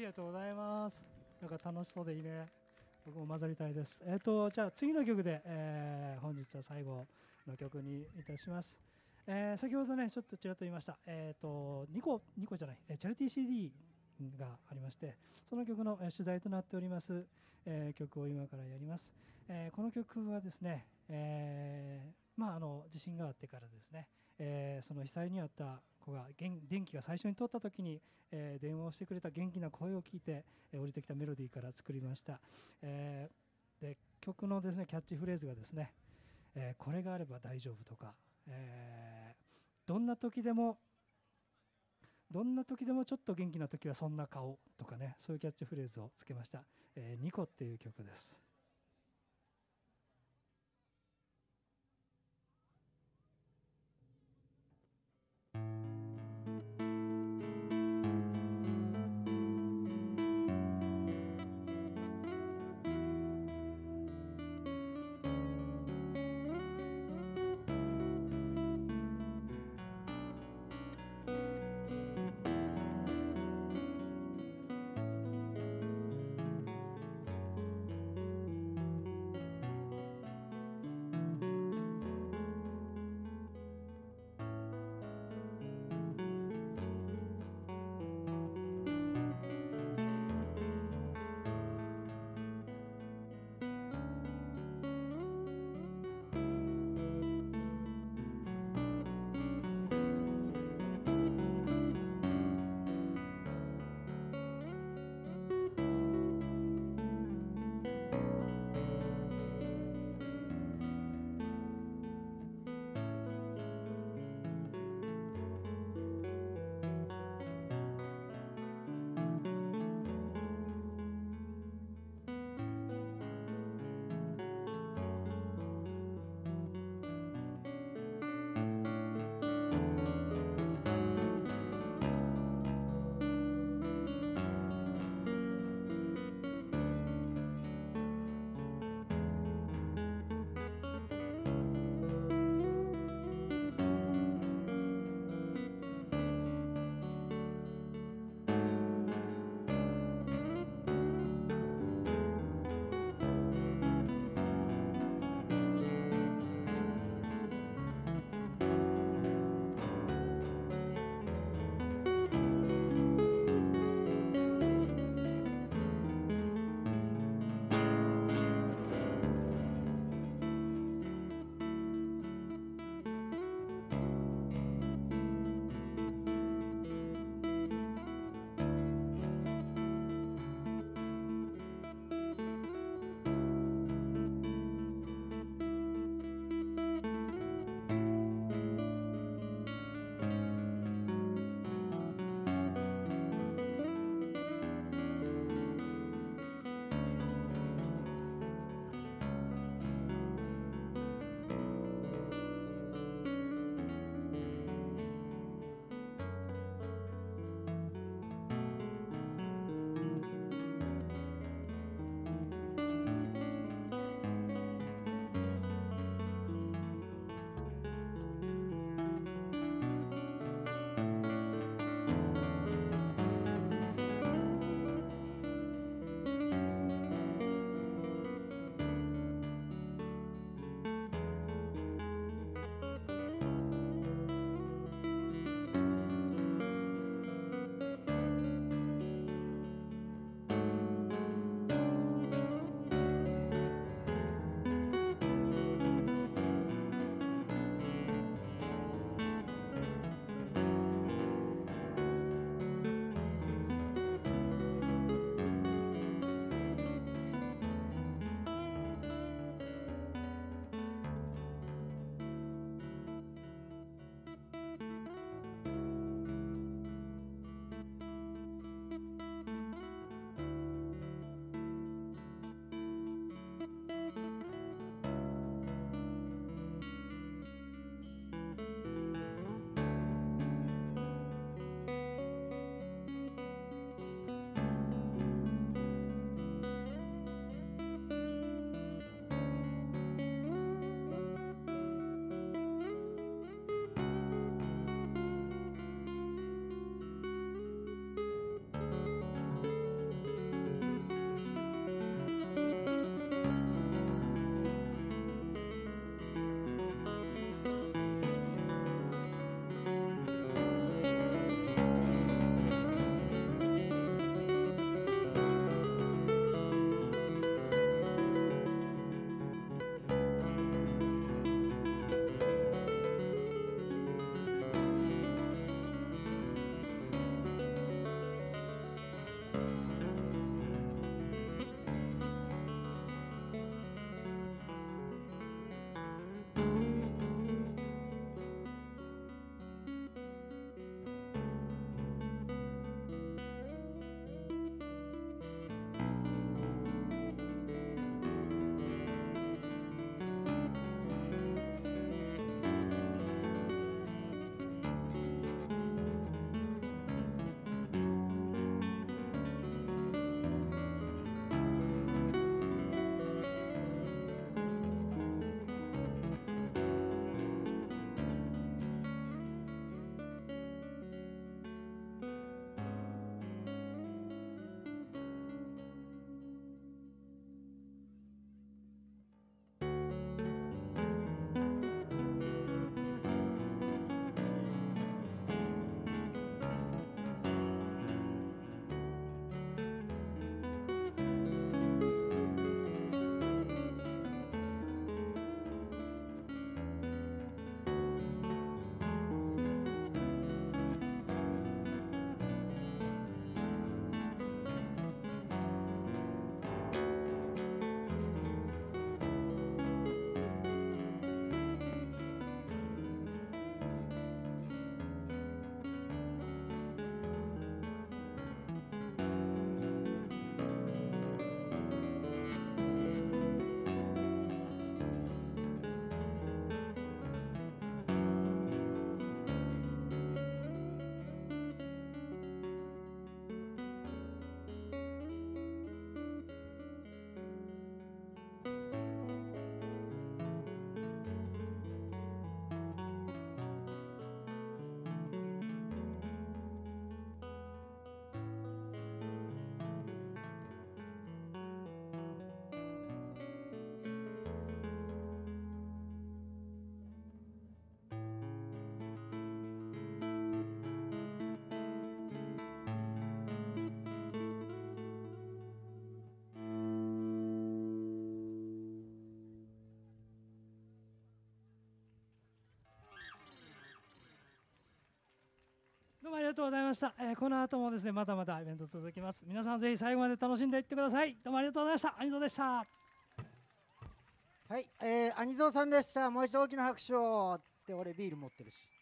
りがとうございます。なんか楽しそうでいいね。僕も混ざりたいです。じゃあ次の曲で、本日は最後の曲にいたします。先ほどねちょっとちらっと言いました。2個じゃない、チャリティー CD がありまして、その曲の取材となっております、曲を今からやります。この曲はですね、地震があってからですね、その被災に遭った子が電気が最初に通った時に、電話をしてくれた元気な声を聞いて、降りてきたメロディーから作りました。で曲のですねキャッチフレーズがですね、これがあれば大丈夫とか、どんな時でもちょっと元気な時はそんな顔とかね、そういうキャッチフレーズをつけました。ニコっていう曲です。 どうもありがとうございました。この後もですね、まだまだイベント続きます。皆さんぜひ最後まで楽しんでいってください。どうもありがとうございました。アニゾーでした。 はい、アニゾーさんでした。もう一度大きな拍手を。って俺ビール持ってるし。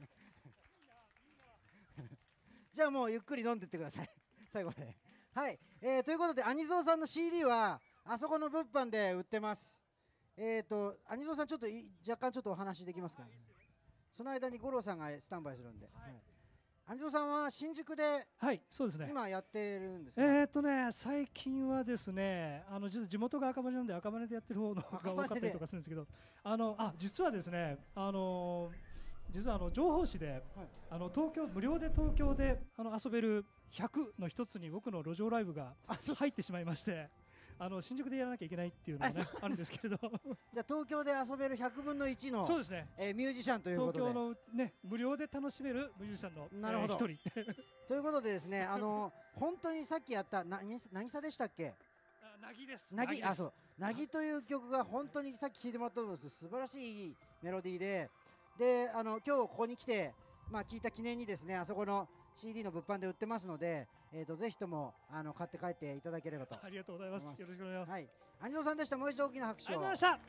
じゃあもうゆっくり飲んでってください。最後まで。はい、ということでアニゾーさんの CD はあそこの物販で売ってます。アニゾーさんちょっと若干ちょっとお話できますか。その間に五郎さんがスタンバイするんで。はい、アニゾーさんは新宿で、 はい、そうですね。 今やってるんですか。 最近はですね、実は地元が赤羽なんで赤羽でやってる方のが多かったりとかするんですけど、実はですね、実は情報誌で、はい、東京無料で東京で遊べる100の一つに僕の路上ライブが入ってしまいまして。新宿でやらなきゃいけないっていうのが、ね、あるんですけれどじゃあ東京で遊べる100分の1のそうですね、 ミュージシャンということで東京の、ね、無料で楽しめるミュージシャンの一人ということでですね本当にさっきやった渚でしたっけ。 凪です。 そう凪という曲が本当にさっき聴いてもらったと思うんです素晴らしいメロディーで今日ここに来て聞いた記念にですねあそこのCD の物販で売ってますので、ぜひとも買って帰っていただければと。 ありがとうございます。よろしくお願いします。 はい、アニゾーさんでした。もう一度大きな拍手を。 ありがとうございました。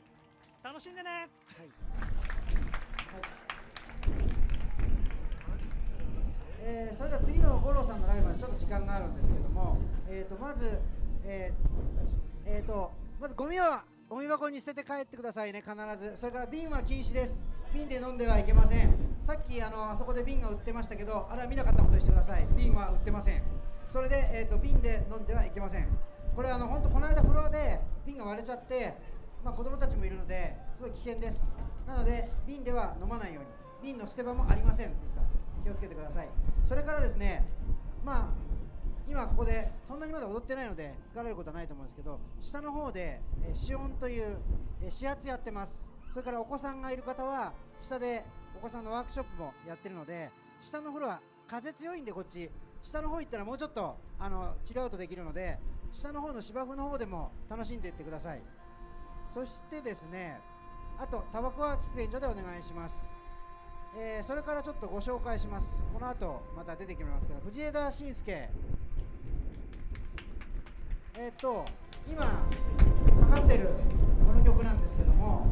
楽しんでね。はい。 それでは次の五郎さんのライブまでちょっと時間があるんですけども、まずゴミはゴミ箱に捨てて帰ってくださいね、必ず。それから瓶は禁止です。瓶で飲んではいけません。さっきあそこで瓶が売ってましたけど、あれは見なかったことにしてください。瓶は売ってません。それで、瓶で飲んではいけません。これ本当この間フロアで瓶が割れちゃって、子供たちもいるのですごい危険です。なので瓶では飲まないように。瓶の捨て場もありませんですから気をつけてください。それからですね、今ここでそんなにまだ踊ってないので疲れることはないと思うんですけど、下の方で試音という指圧やってます。それからお子さんがいる方は下でお子さんのワークショップもやってるので、下のフロア風強いんでこっち下の方行ったらもうちょっとチルアウトできるので、下の方の芝生の方でも楽しんでいってください。そしてですね、あとタバコは喫煙所でお願いします。それからちょっとご紹介します。この後また出てきますけど、藤枝慎介今かかってるこの曲なんですけども、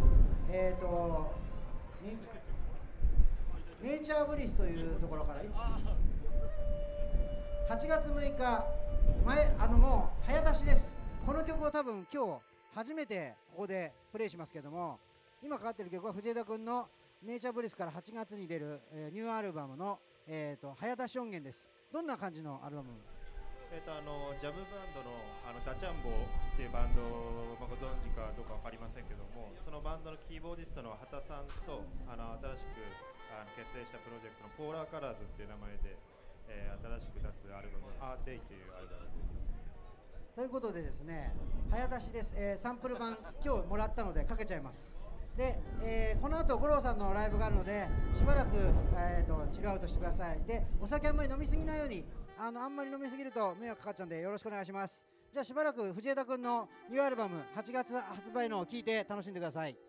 ネイチャーブリスというところから8月6日もう早出しです。この曲を多分今日初めてここでプレイしますけども、今かかってる曲は藤枝君のネイチャーブリスから8月に出る、ニューアルバムの、早出し音源です。どんな感じのアルバム？ ジャムバンドのダチャンボっていうバンドを、ご存知かどうか分かりませんけども、そのバンドのキーボーディストの畑さんと新しく結成したプロジェクトのポーラーカラーズっていう名前で、新しく出すアルバム「アーデイ」というアルバムです。 ということでですね、早出しです、サンプル版今日もらったのでかけちゃいます。で、この後五郎さんのライブがあるのでしばらく、チルアウトしてください。で、お酒あんまり飲みすぎないように、あんまり飲みすぎると迷惑かかっちゃうんでよろしくお願いします。じゃあしばらく藤枝君のニューアルバム8月発売のを聴いて楽しんでください。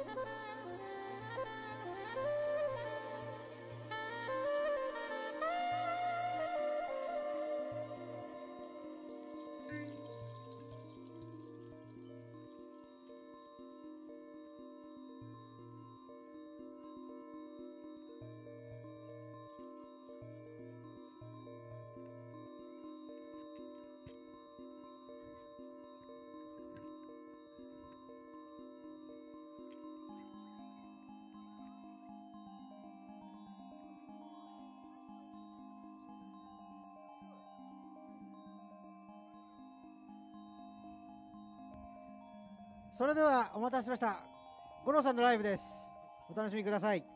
それではお待たせしました。五郎さんのライブです。お楽しみください。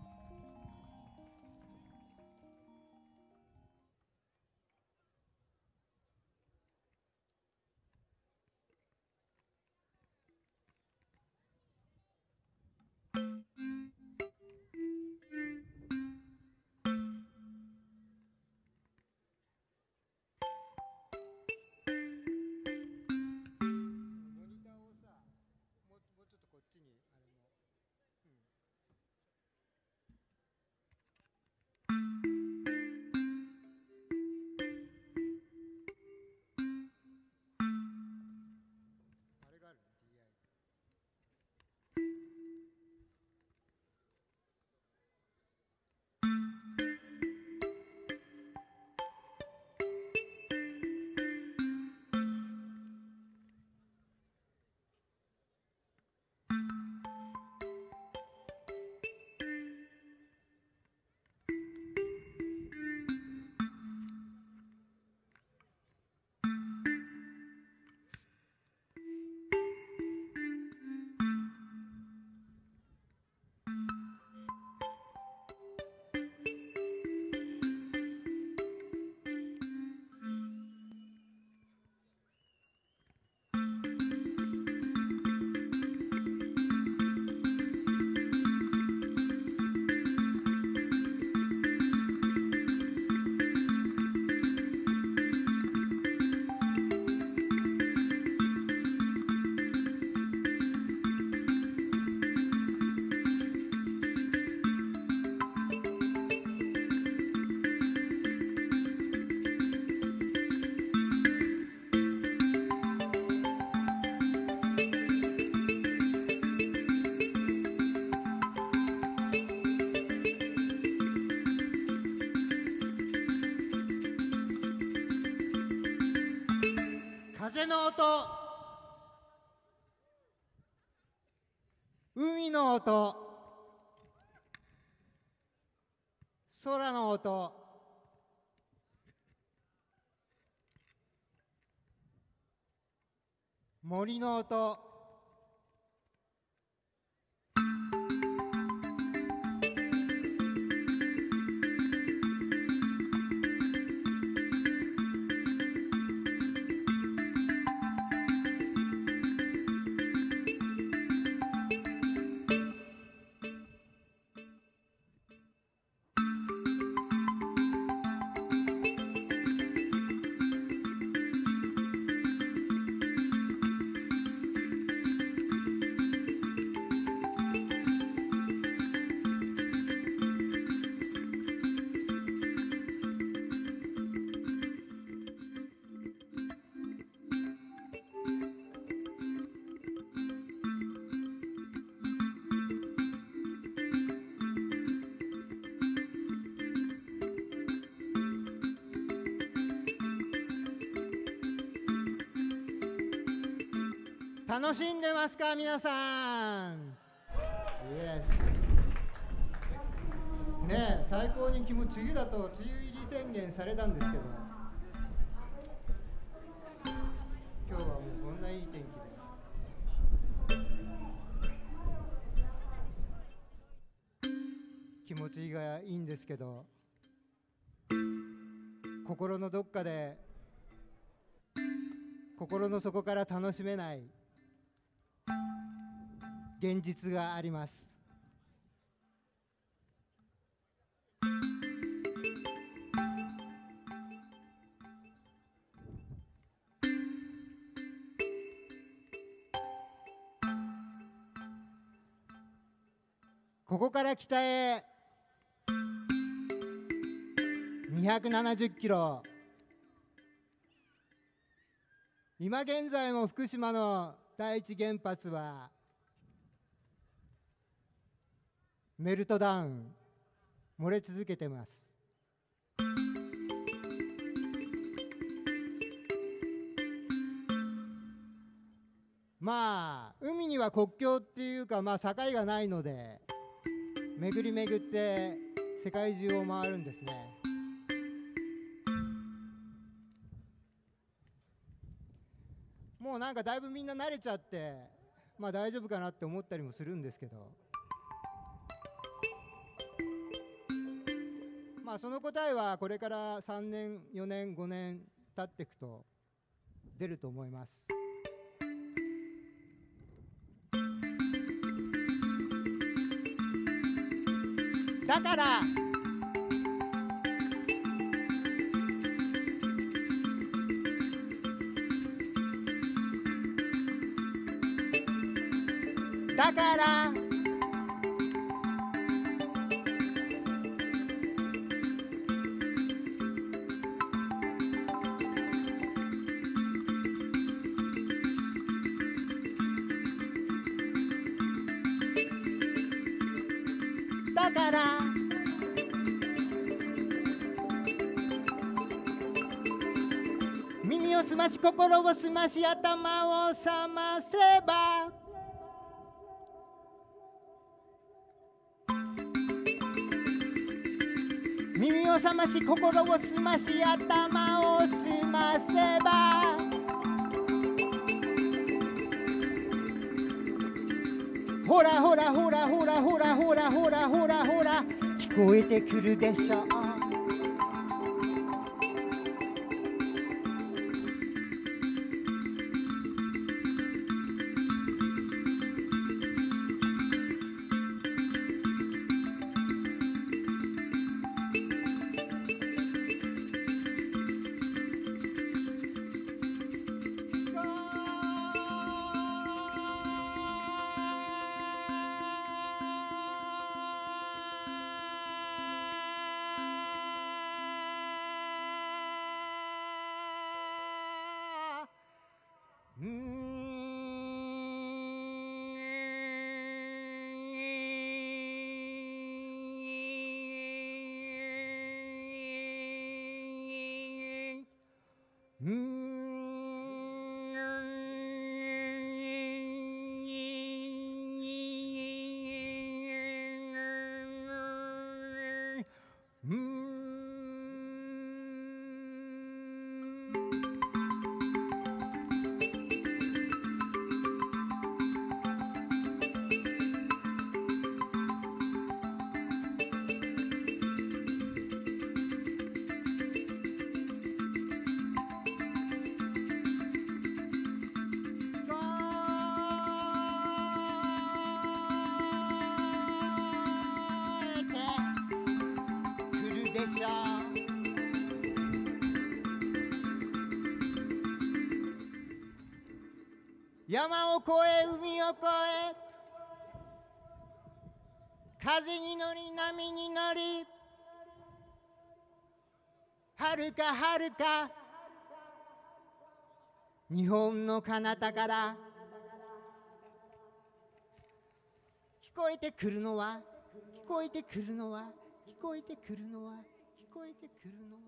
風の音、海の音、空の音、森の音、楽しんでますか皆さん。イエス。ねえ、最高に梅雨だと梅雨入り宣言されたんですけど、今日はもうこんないい天気で気持ちがいいんですけど、心のどっかで心の底から楽しめない現実があります。 ここから北へ270キロ。今現在も福島の第一原発はメルトダウン、漏れ続けてます。まあ海には国境っていうか、まあ境がないので巡り巡って世界中を回るんですね。もうなんかだいぶみんな慣れちゃって、まあ大丈夫かなって思ったりもするんですけど、まあその答えはこれから3年4年5年経っていくと出ると思います。だから耳をすまし心をすまし頭を覚ませば耳を覚まし心をすまし頭をすませばほらほらほらほらほらほらほらほらほら聞こえてくるでしょう。山を越え海を越え風に乗り波に乗りはるかはるか日本の彼方から聞こえてくるのは聞こえてくるのは聞こえてくるのは聞こえてくるのは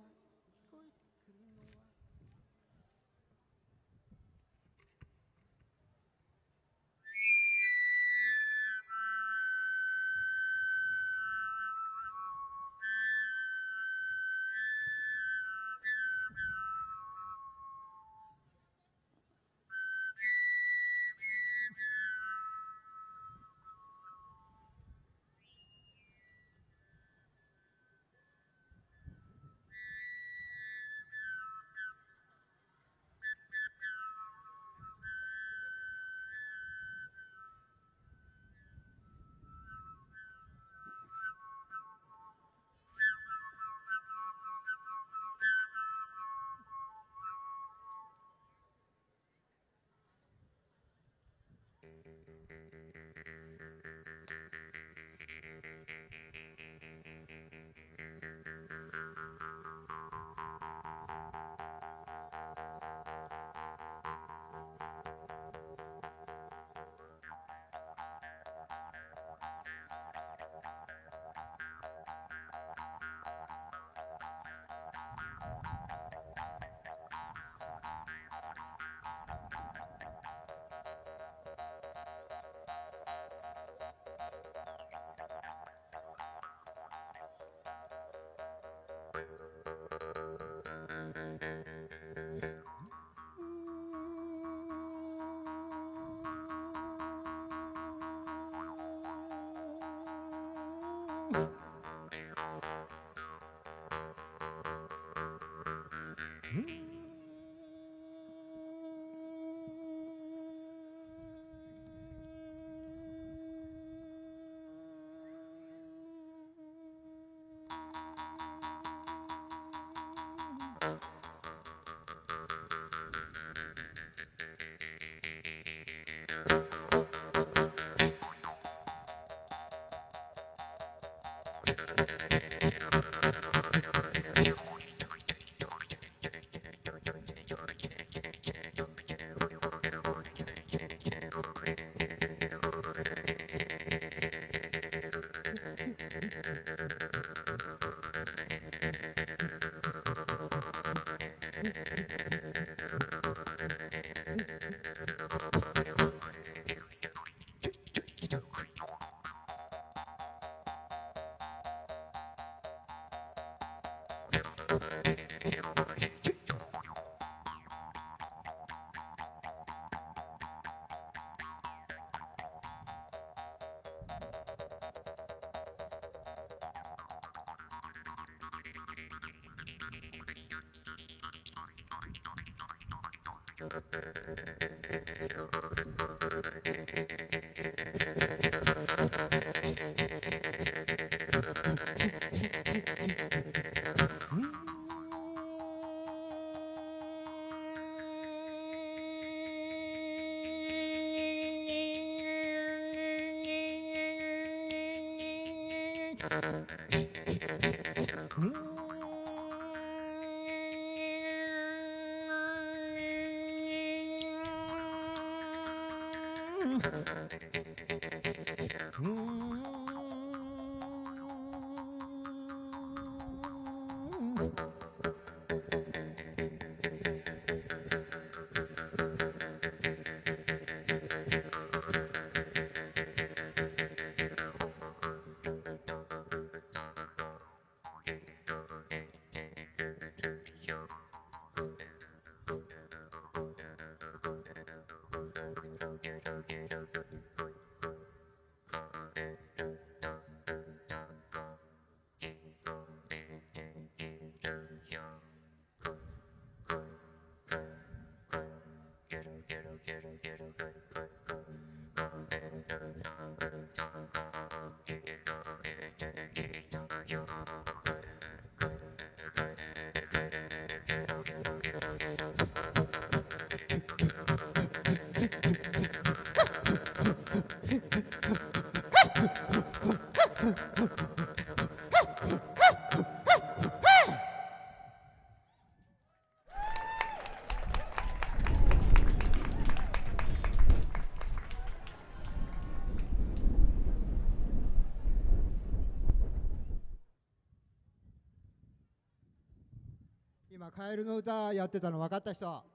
今カエルの歌やってたの分かった人？はい、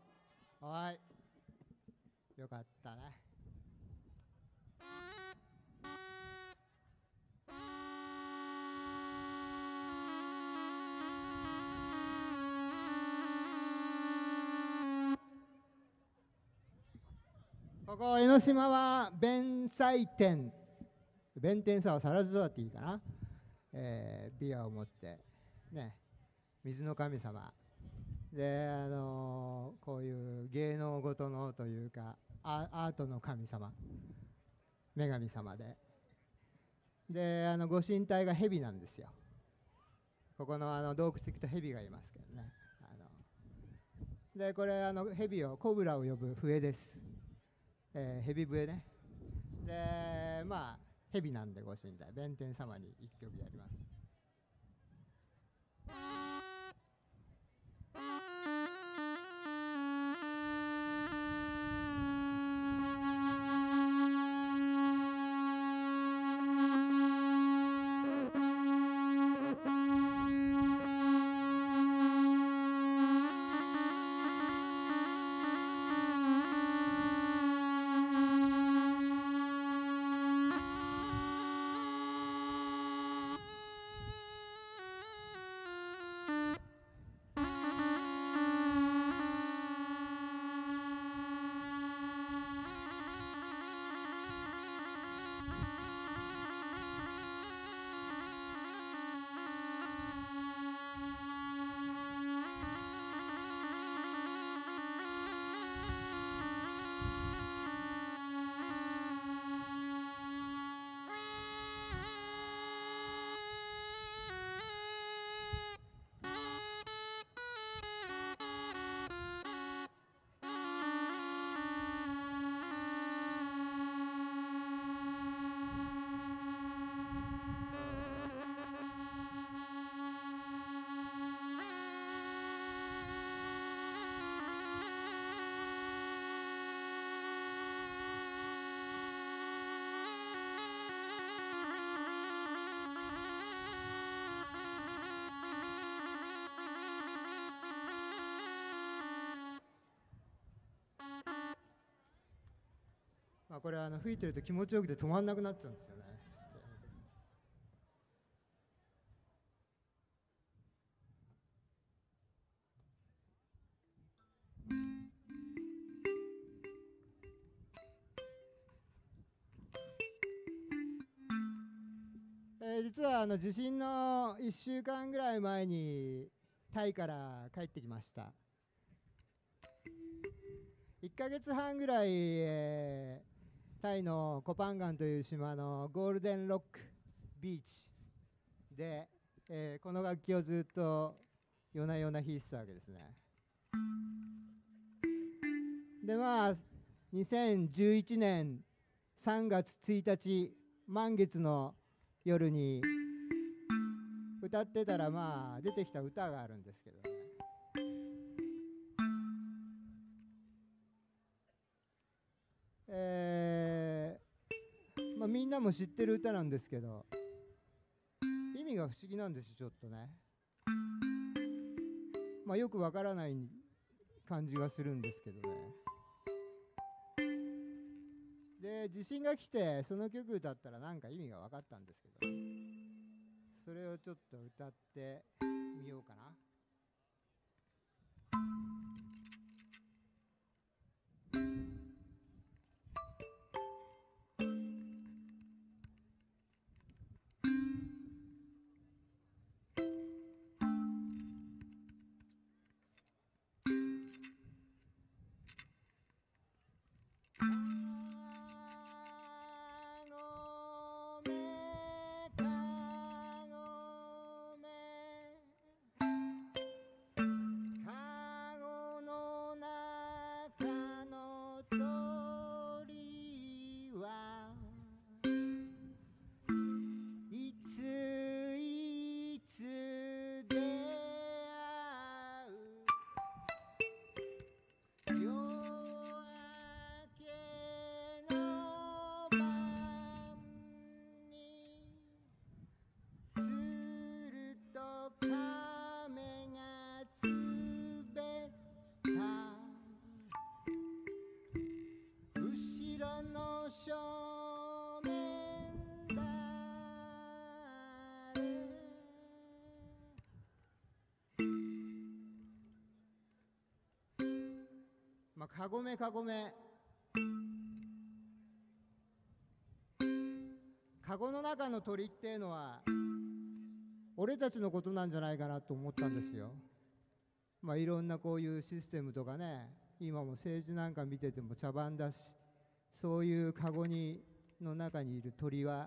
よかったね。ここ江ノ島は弁財天、弁天さんは皿ずだっていいかな、ビアを持ってね、水の神様で、こういう芸能ごとのというかアートの神様、女神様で、ご神体が蛇なんですよ。ここの洞窟行くと蛇がいますけどね。でこれ蛇をコブラを呼ぶ笛です。蛇笛ね。でまあ蛇なんでご神体弁天様に一曲やります。 まあ、これは吹いてると気持ちよくて止まんなくなっちゃうんですよね。実は地震の1週間ぐらい前にタイから帰ってきました。1ヶ月半ぐらい、タイのコパンガンという島のゴールデンロックビーチで、この楽器をずっと夜な夜な弾いてたわけですね。でまあ2011年3月1日満月の夜に歌ってたら、まあ出てきた歌があるんですけどね。まあ、みんなも知ってる歌なんですけど、意味が不思議なんですよ、ちょっとね。まあ、よくわからない感じがするんですけどね。で地震が来てその曲歌ったらなんか意味が分かったんですけど、それをちょっと歌ってみようかな。まあ、かごめかごめ、かごの中の鳥っていうのは俺たちのことなんじゃないかなと思ったんですよ。まあ、いろんなこういうシステムとかね、今も政治なんか見てても茶番だし、そういうかごの中にいる鳥は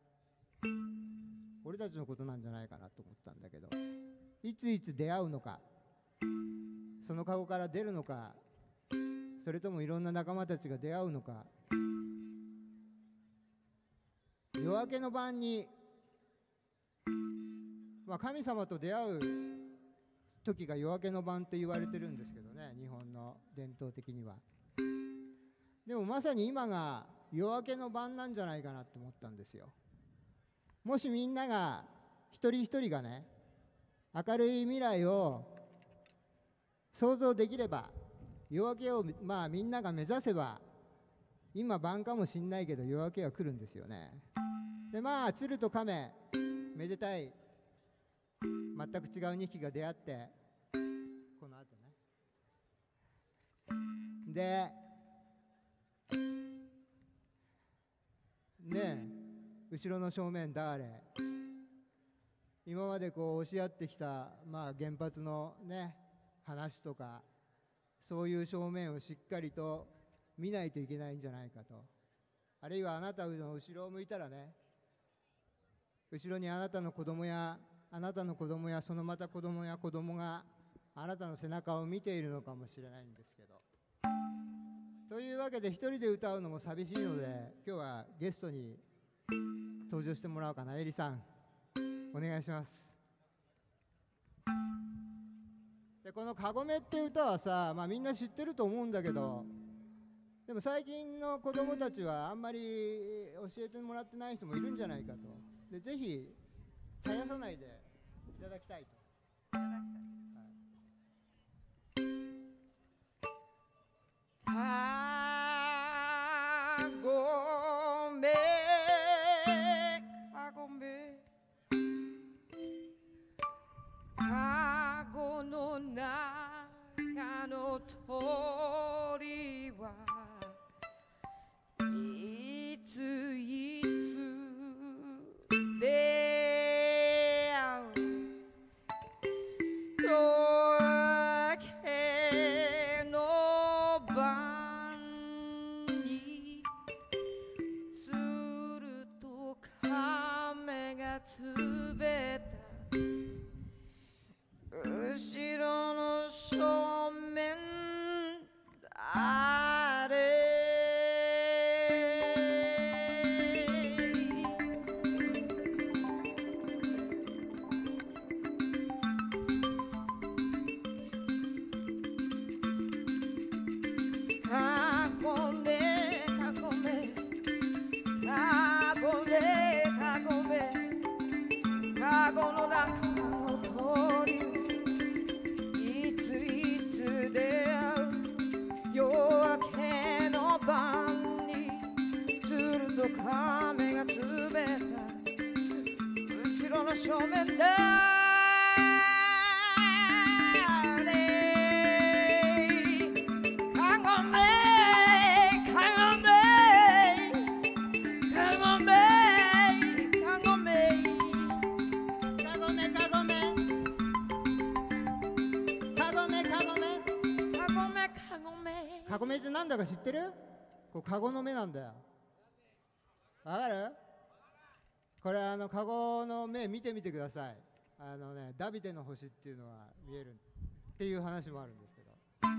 俺たちのことなんじゃないかなと思ったんだけど、いついつ出会うのか、そのかごから出るのか、それともいろんな仲間たちが出会うのか。夜明けの晩に、まあ、神様と出会う時が夜明けの晩って言われてるんですけどね、日本の伝統的には。でもまさに今が夜明けの晩なんじゃないかなと思ったんですよ。もしみんなが一人一人がね、明るい未来を想像できれば、夜明けをまあみんなが目指せば、今晩かもしんないけど夜明けは来るんですよね。でまあ鶴と亀、めでたい全く違う2匹が出会って、この後ね、でねえ、後ろの正面誰、今までこう押し合ってきた、まあ、原発のね話とか、そういう正面をしっかりと見ないといけないんじゃないかと。あるいはあなたの後ろを向いたらね、後ろにあなたの子供やあなたの子供やそのまた子供や子供があなたの背中を見ているのかもしれないんですけど。というわけで一人で歌うのも寂しいので、今日はゲストに登場してもらおうかな。エリさんお願いします。でこのかごめって歌はさ、まあ、みんな知ってると思うんだけど、でも最近の子供たちはあんまり教えてもらってない人もいるんじゃないかと。でぜひ絶やさないでいただきたいと。 かごめかごめかごの中の鳥はいついつ出会う夜明けの晩につると亀がつべた後ろの正面あれかごめかごめかごめかごめかごの中の鳥いついつ出会う夜明けの晩につると亀がつべた後ろの正面だカゴメってなんだか知ってる？こうカゴの目なんだよ。わかる？これカゴの目見てみてください。ダビデの星っていうのは見えるっていう話もあるんですけど。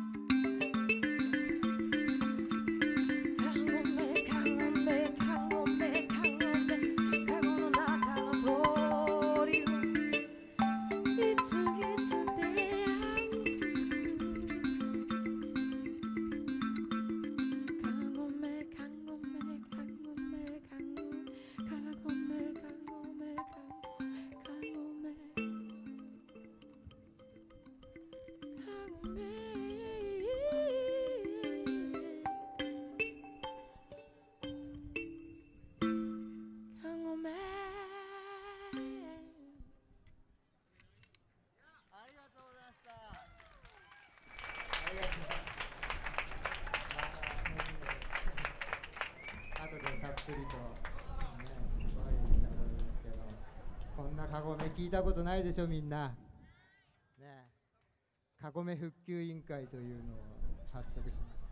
くりと、ね、すごい歌声ですけど、こんなカゴメ聞いたことないでしょみんな。ね、カゴメ復旧委員会というのを発足します。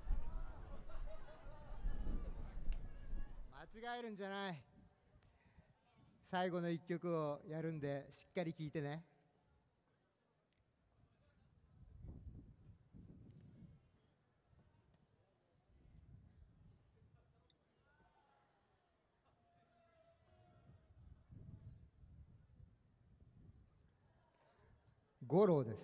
間違えるんじゃない。最後の一曲をやるんでしっかり聴いてね。五郎です。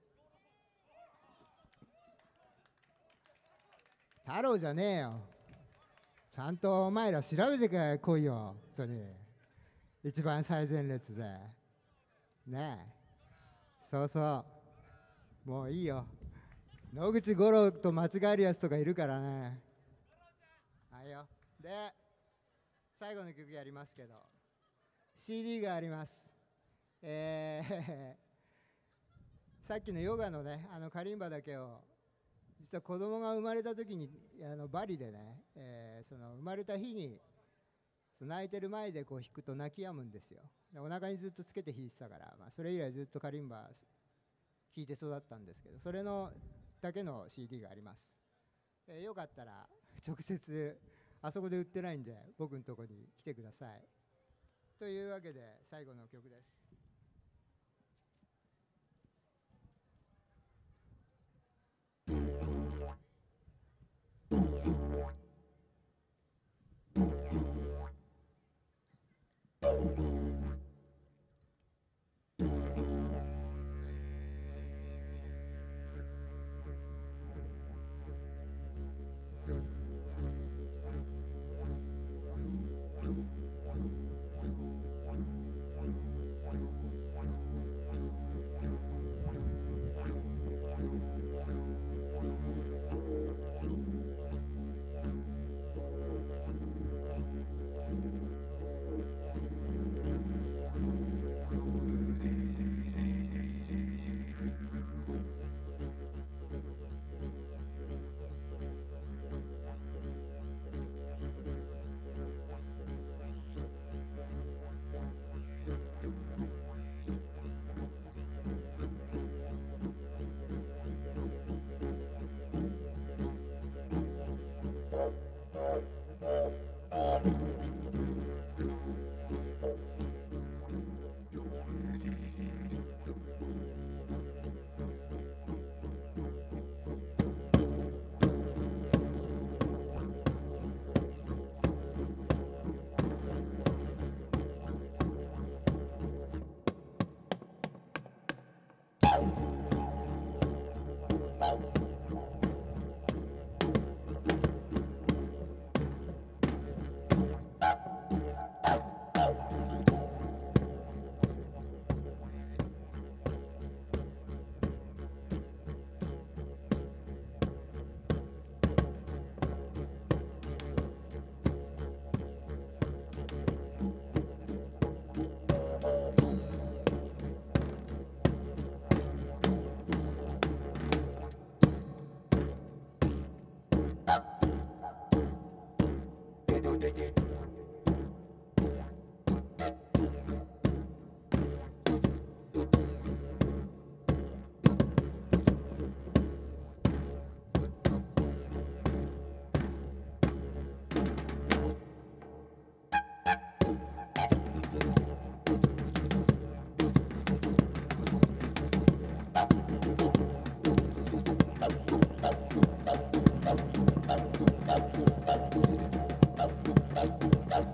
太郎じゃねえよ。ちゃんとお前ら調べてから来いよ、本当に。一番最前列で。ねえ。そうそう。もういいよ。野口五郎と間違えるやつとかいるからね。はいよ。で、最後の曲やりますけど、CD があります。さっきのヨガのね、カリンバだけを、実は子供が生まれた時にバリでね、その生まれた日に泣いてる前でこう弾くと泣き止むんですよ。でお腹にずっとつけて弾いてたから、それ以来ずっとカリンバ弾いて育ったんですけど、それのだけの CD があります。よかったら直接あそこで売ってないんで僕のとこに来てください。というわけで最後の曲です。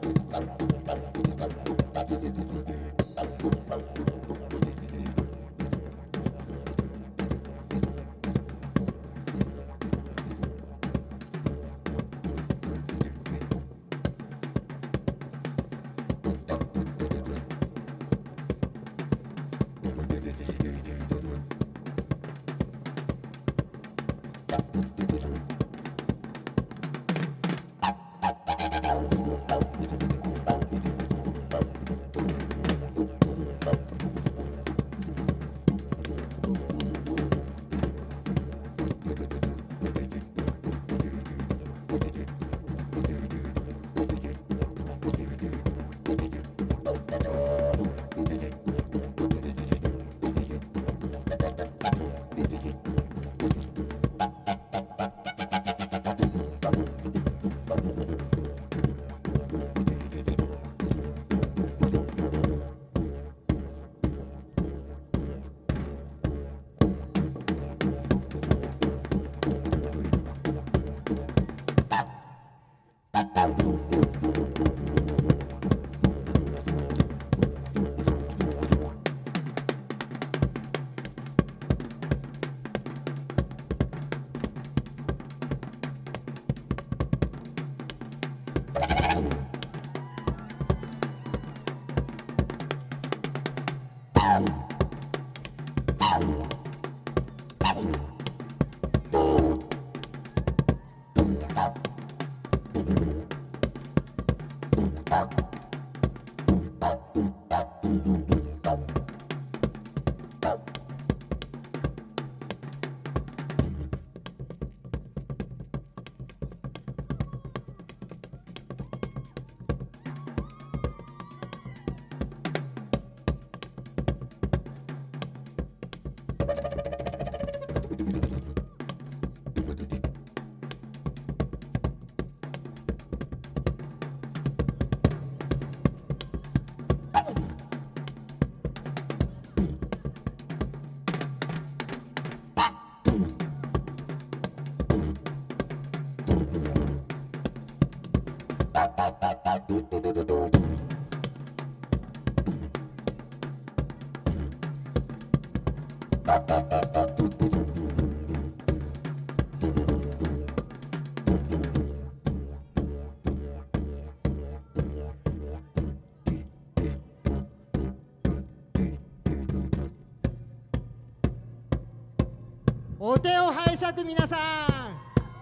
お手を拝借皆さん。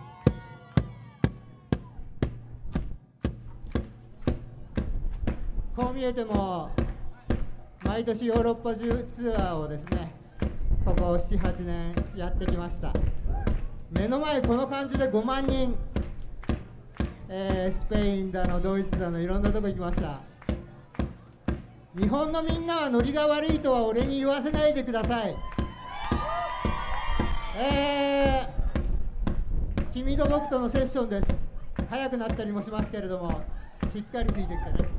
こう見えても毎年ヨーロッパ中ツアーをですね、ここ 7,8 年やってきました。目の前この感じで5万人、スペインだのドイツだのいろんなとこ行きました。日本のみんなはノリが悪いとは俺に言わせないでください。君と僕とのセッションです。早くなったりもしますけれども、しっかりついてきてね。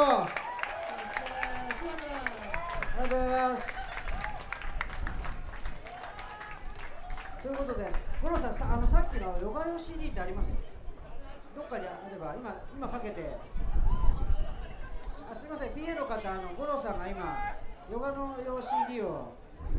ありがとうございます。ということで、五郎さん、さっきのヨガ用 CD ってあります？どっかにあれば、今かけて。すみません、PA の方、五郎さんが今、ヨガの用 CD を。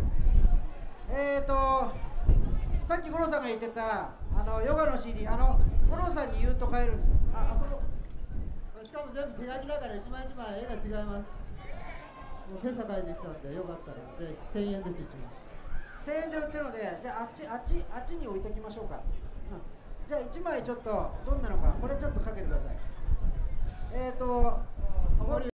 さっき五郎さんが言ってた、ヨガの CD、五郎さんに言うと買えるんですよ。あそこ。 しかも全部手書きだから一枚一枚絵が違います。もう今朝買いに来たんで、よかったらぜひ1000円です。1枚1000円で売ってるので、じゃああっちに置いときましょうか。じゃあ1枚ちょっとどんなのか、これちょっとかけてください。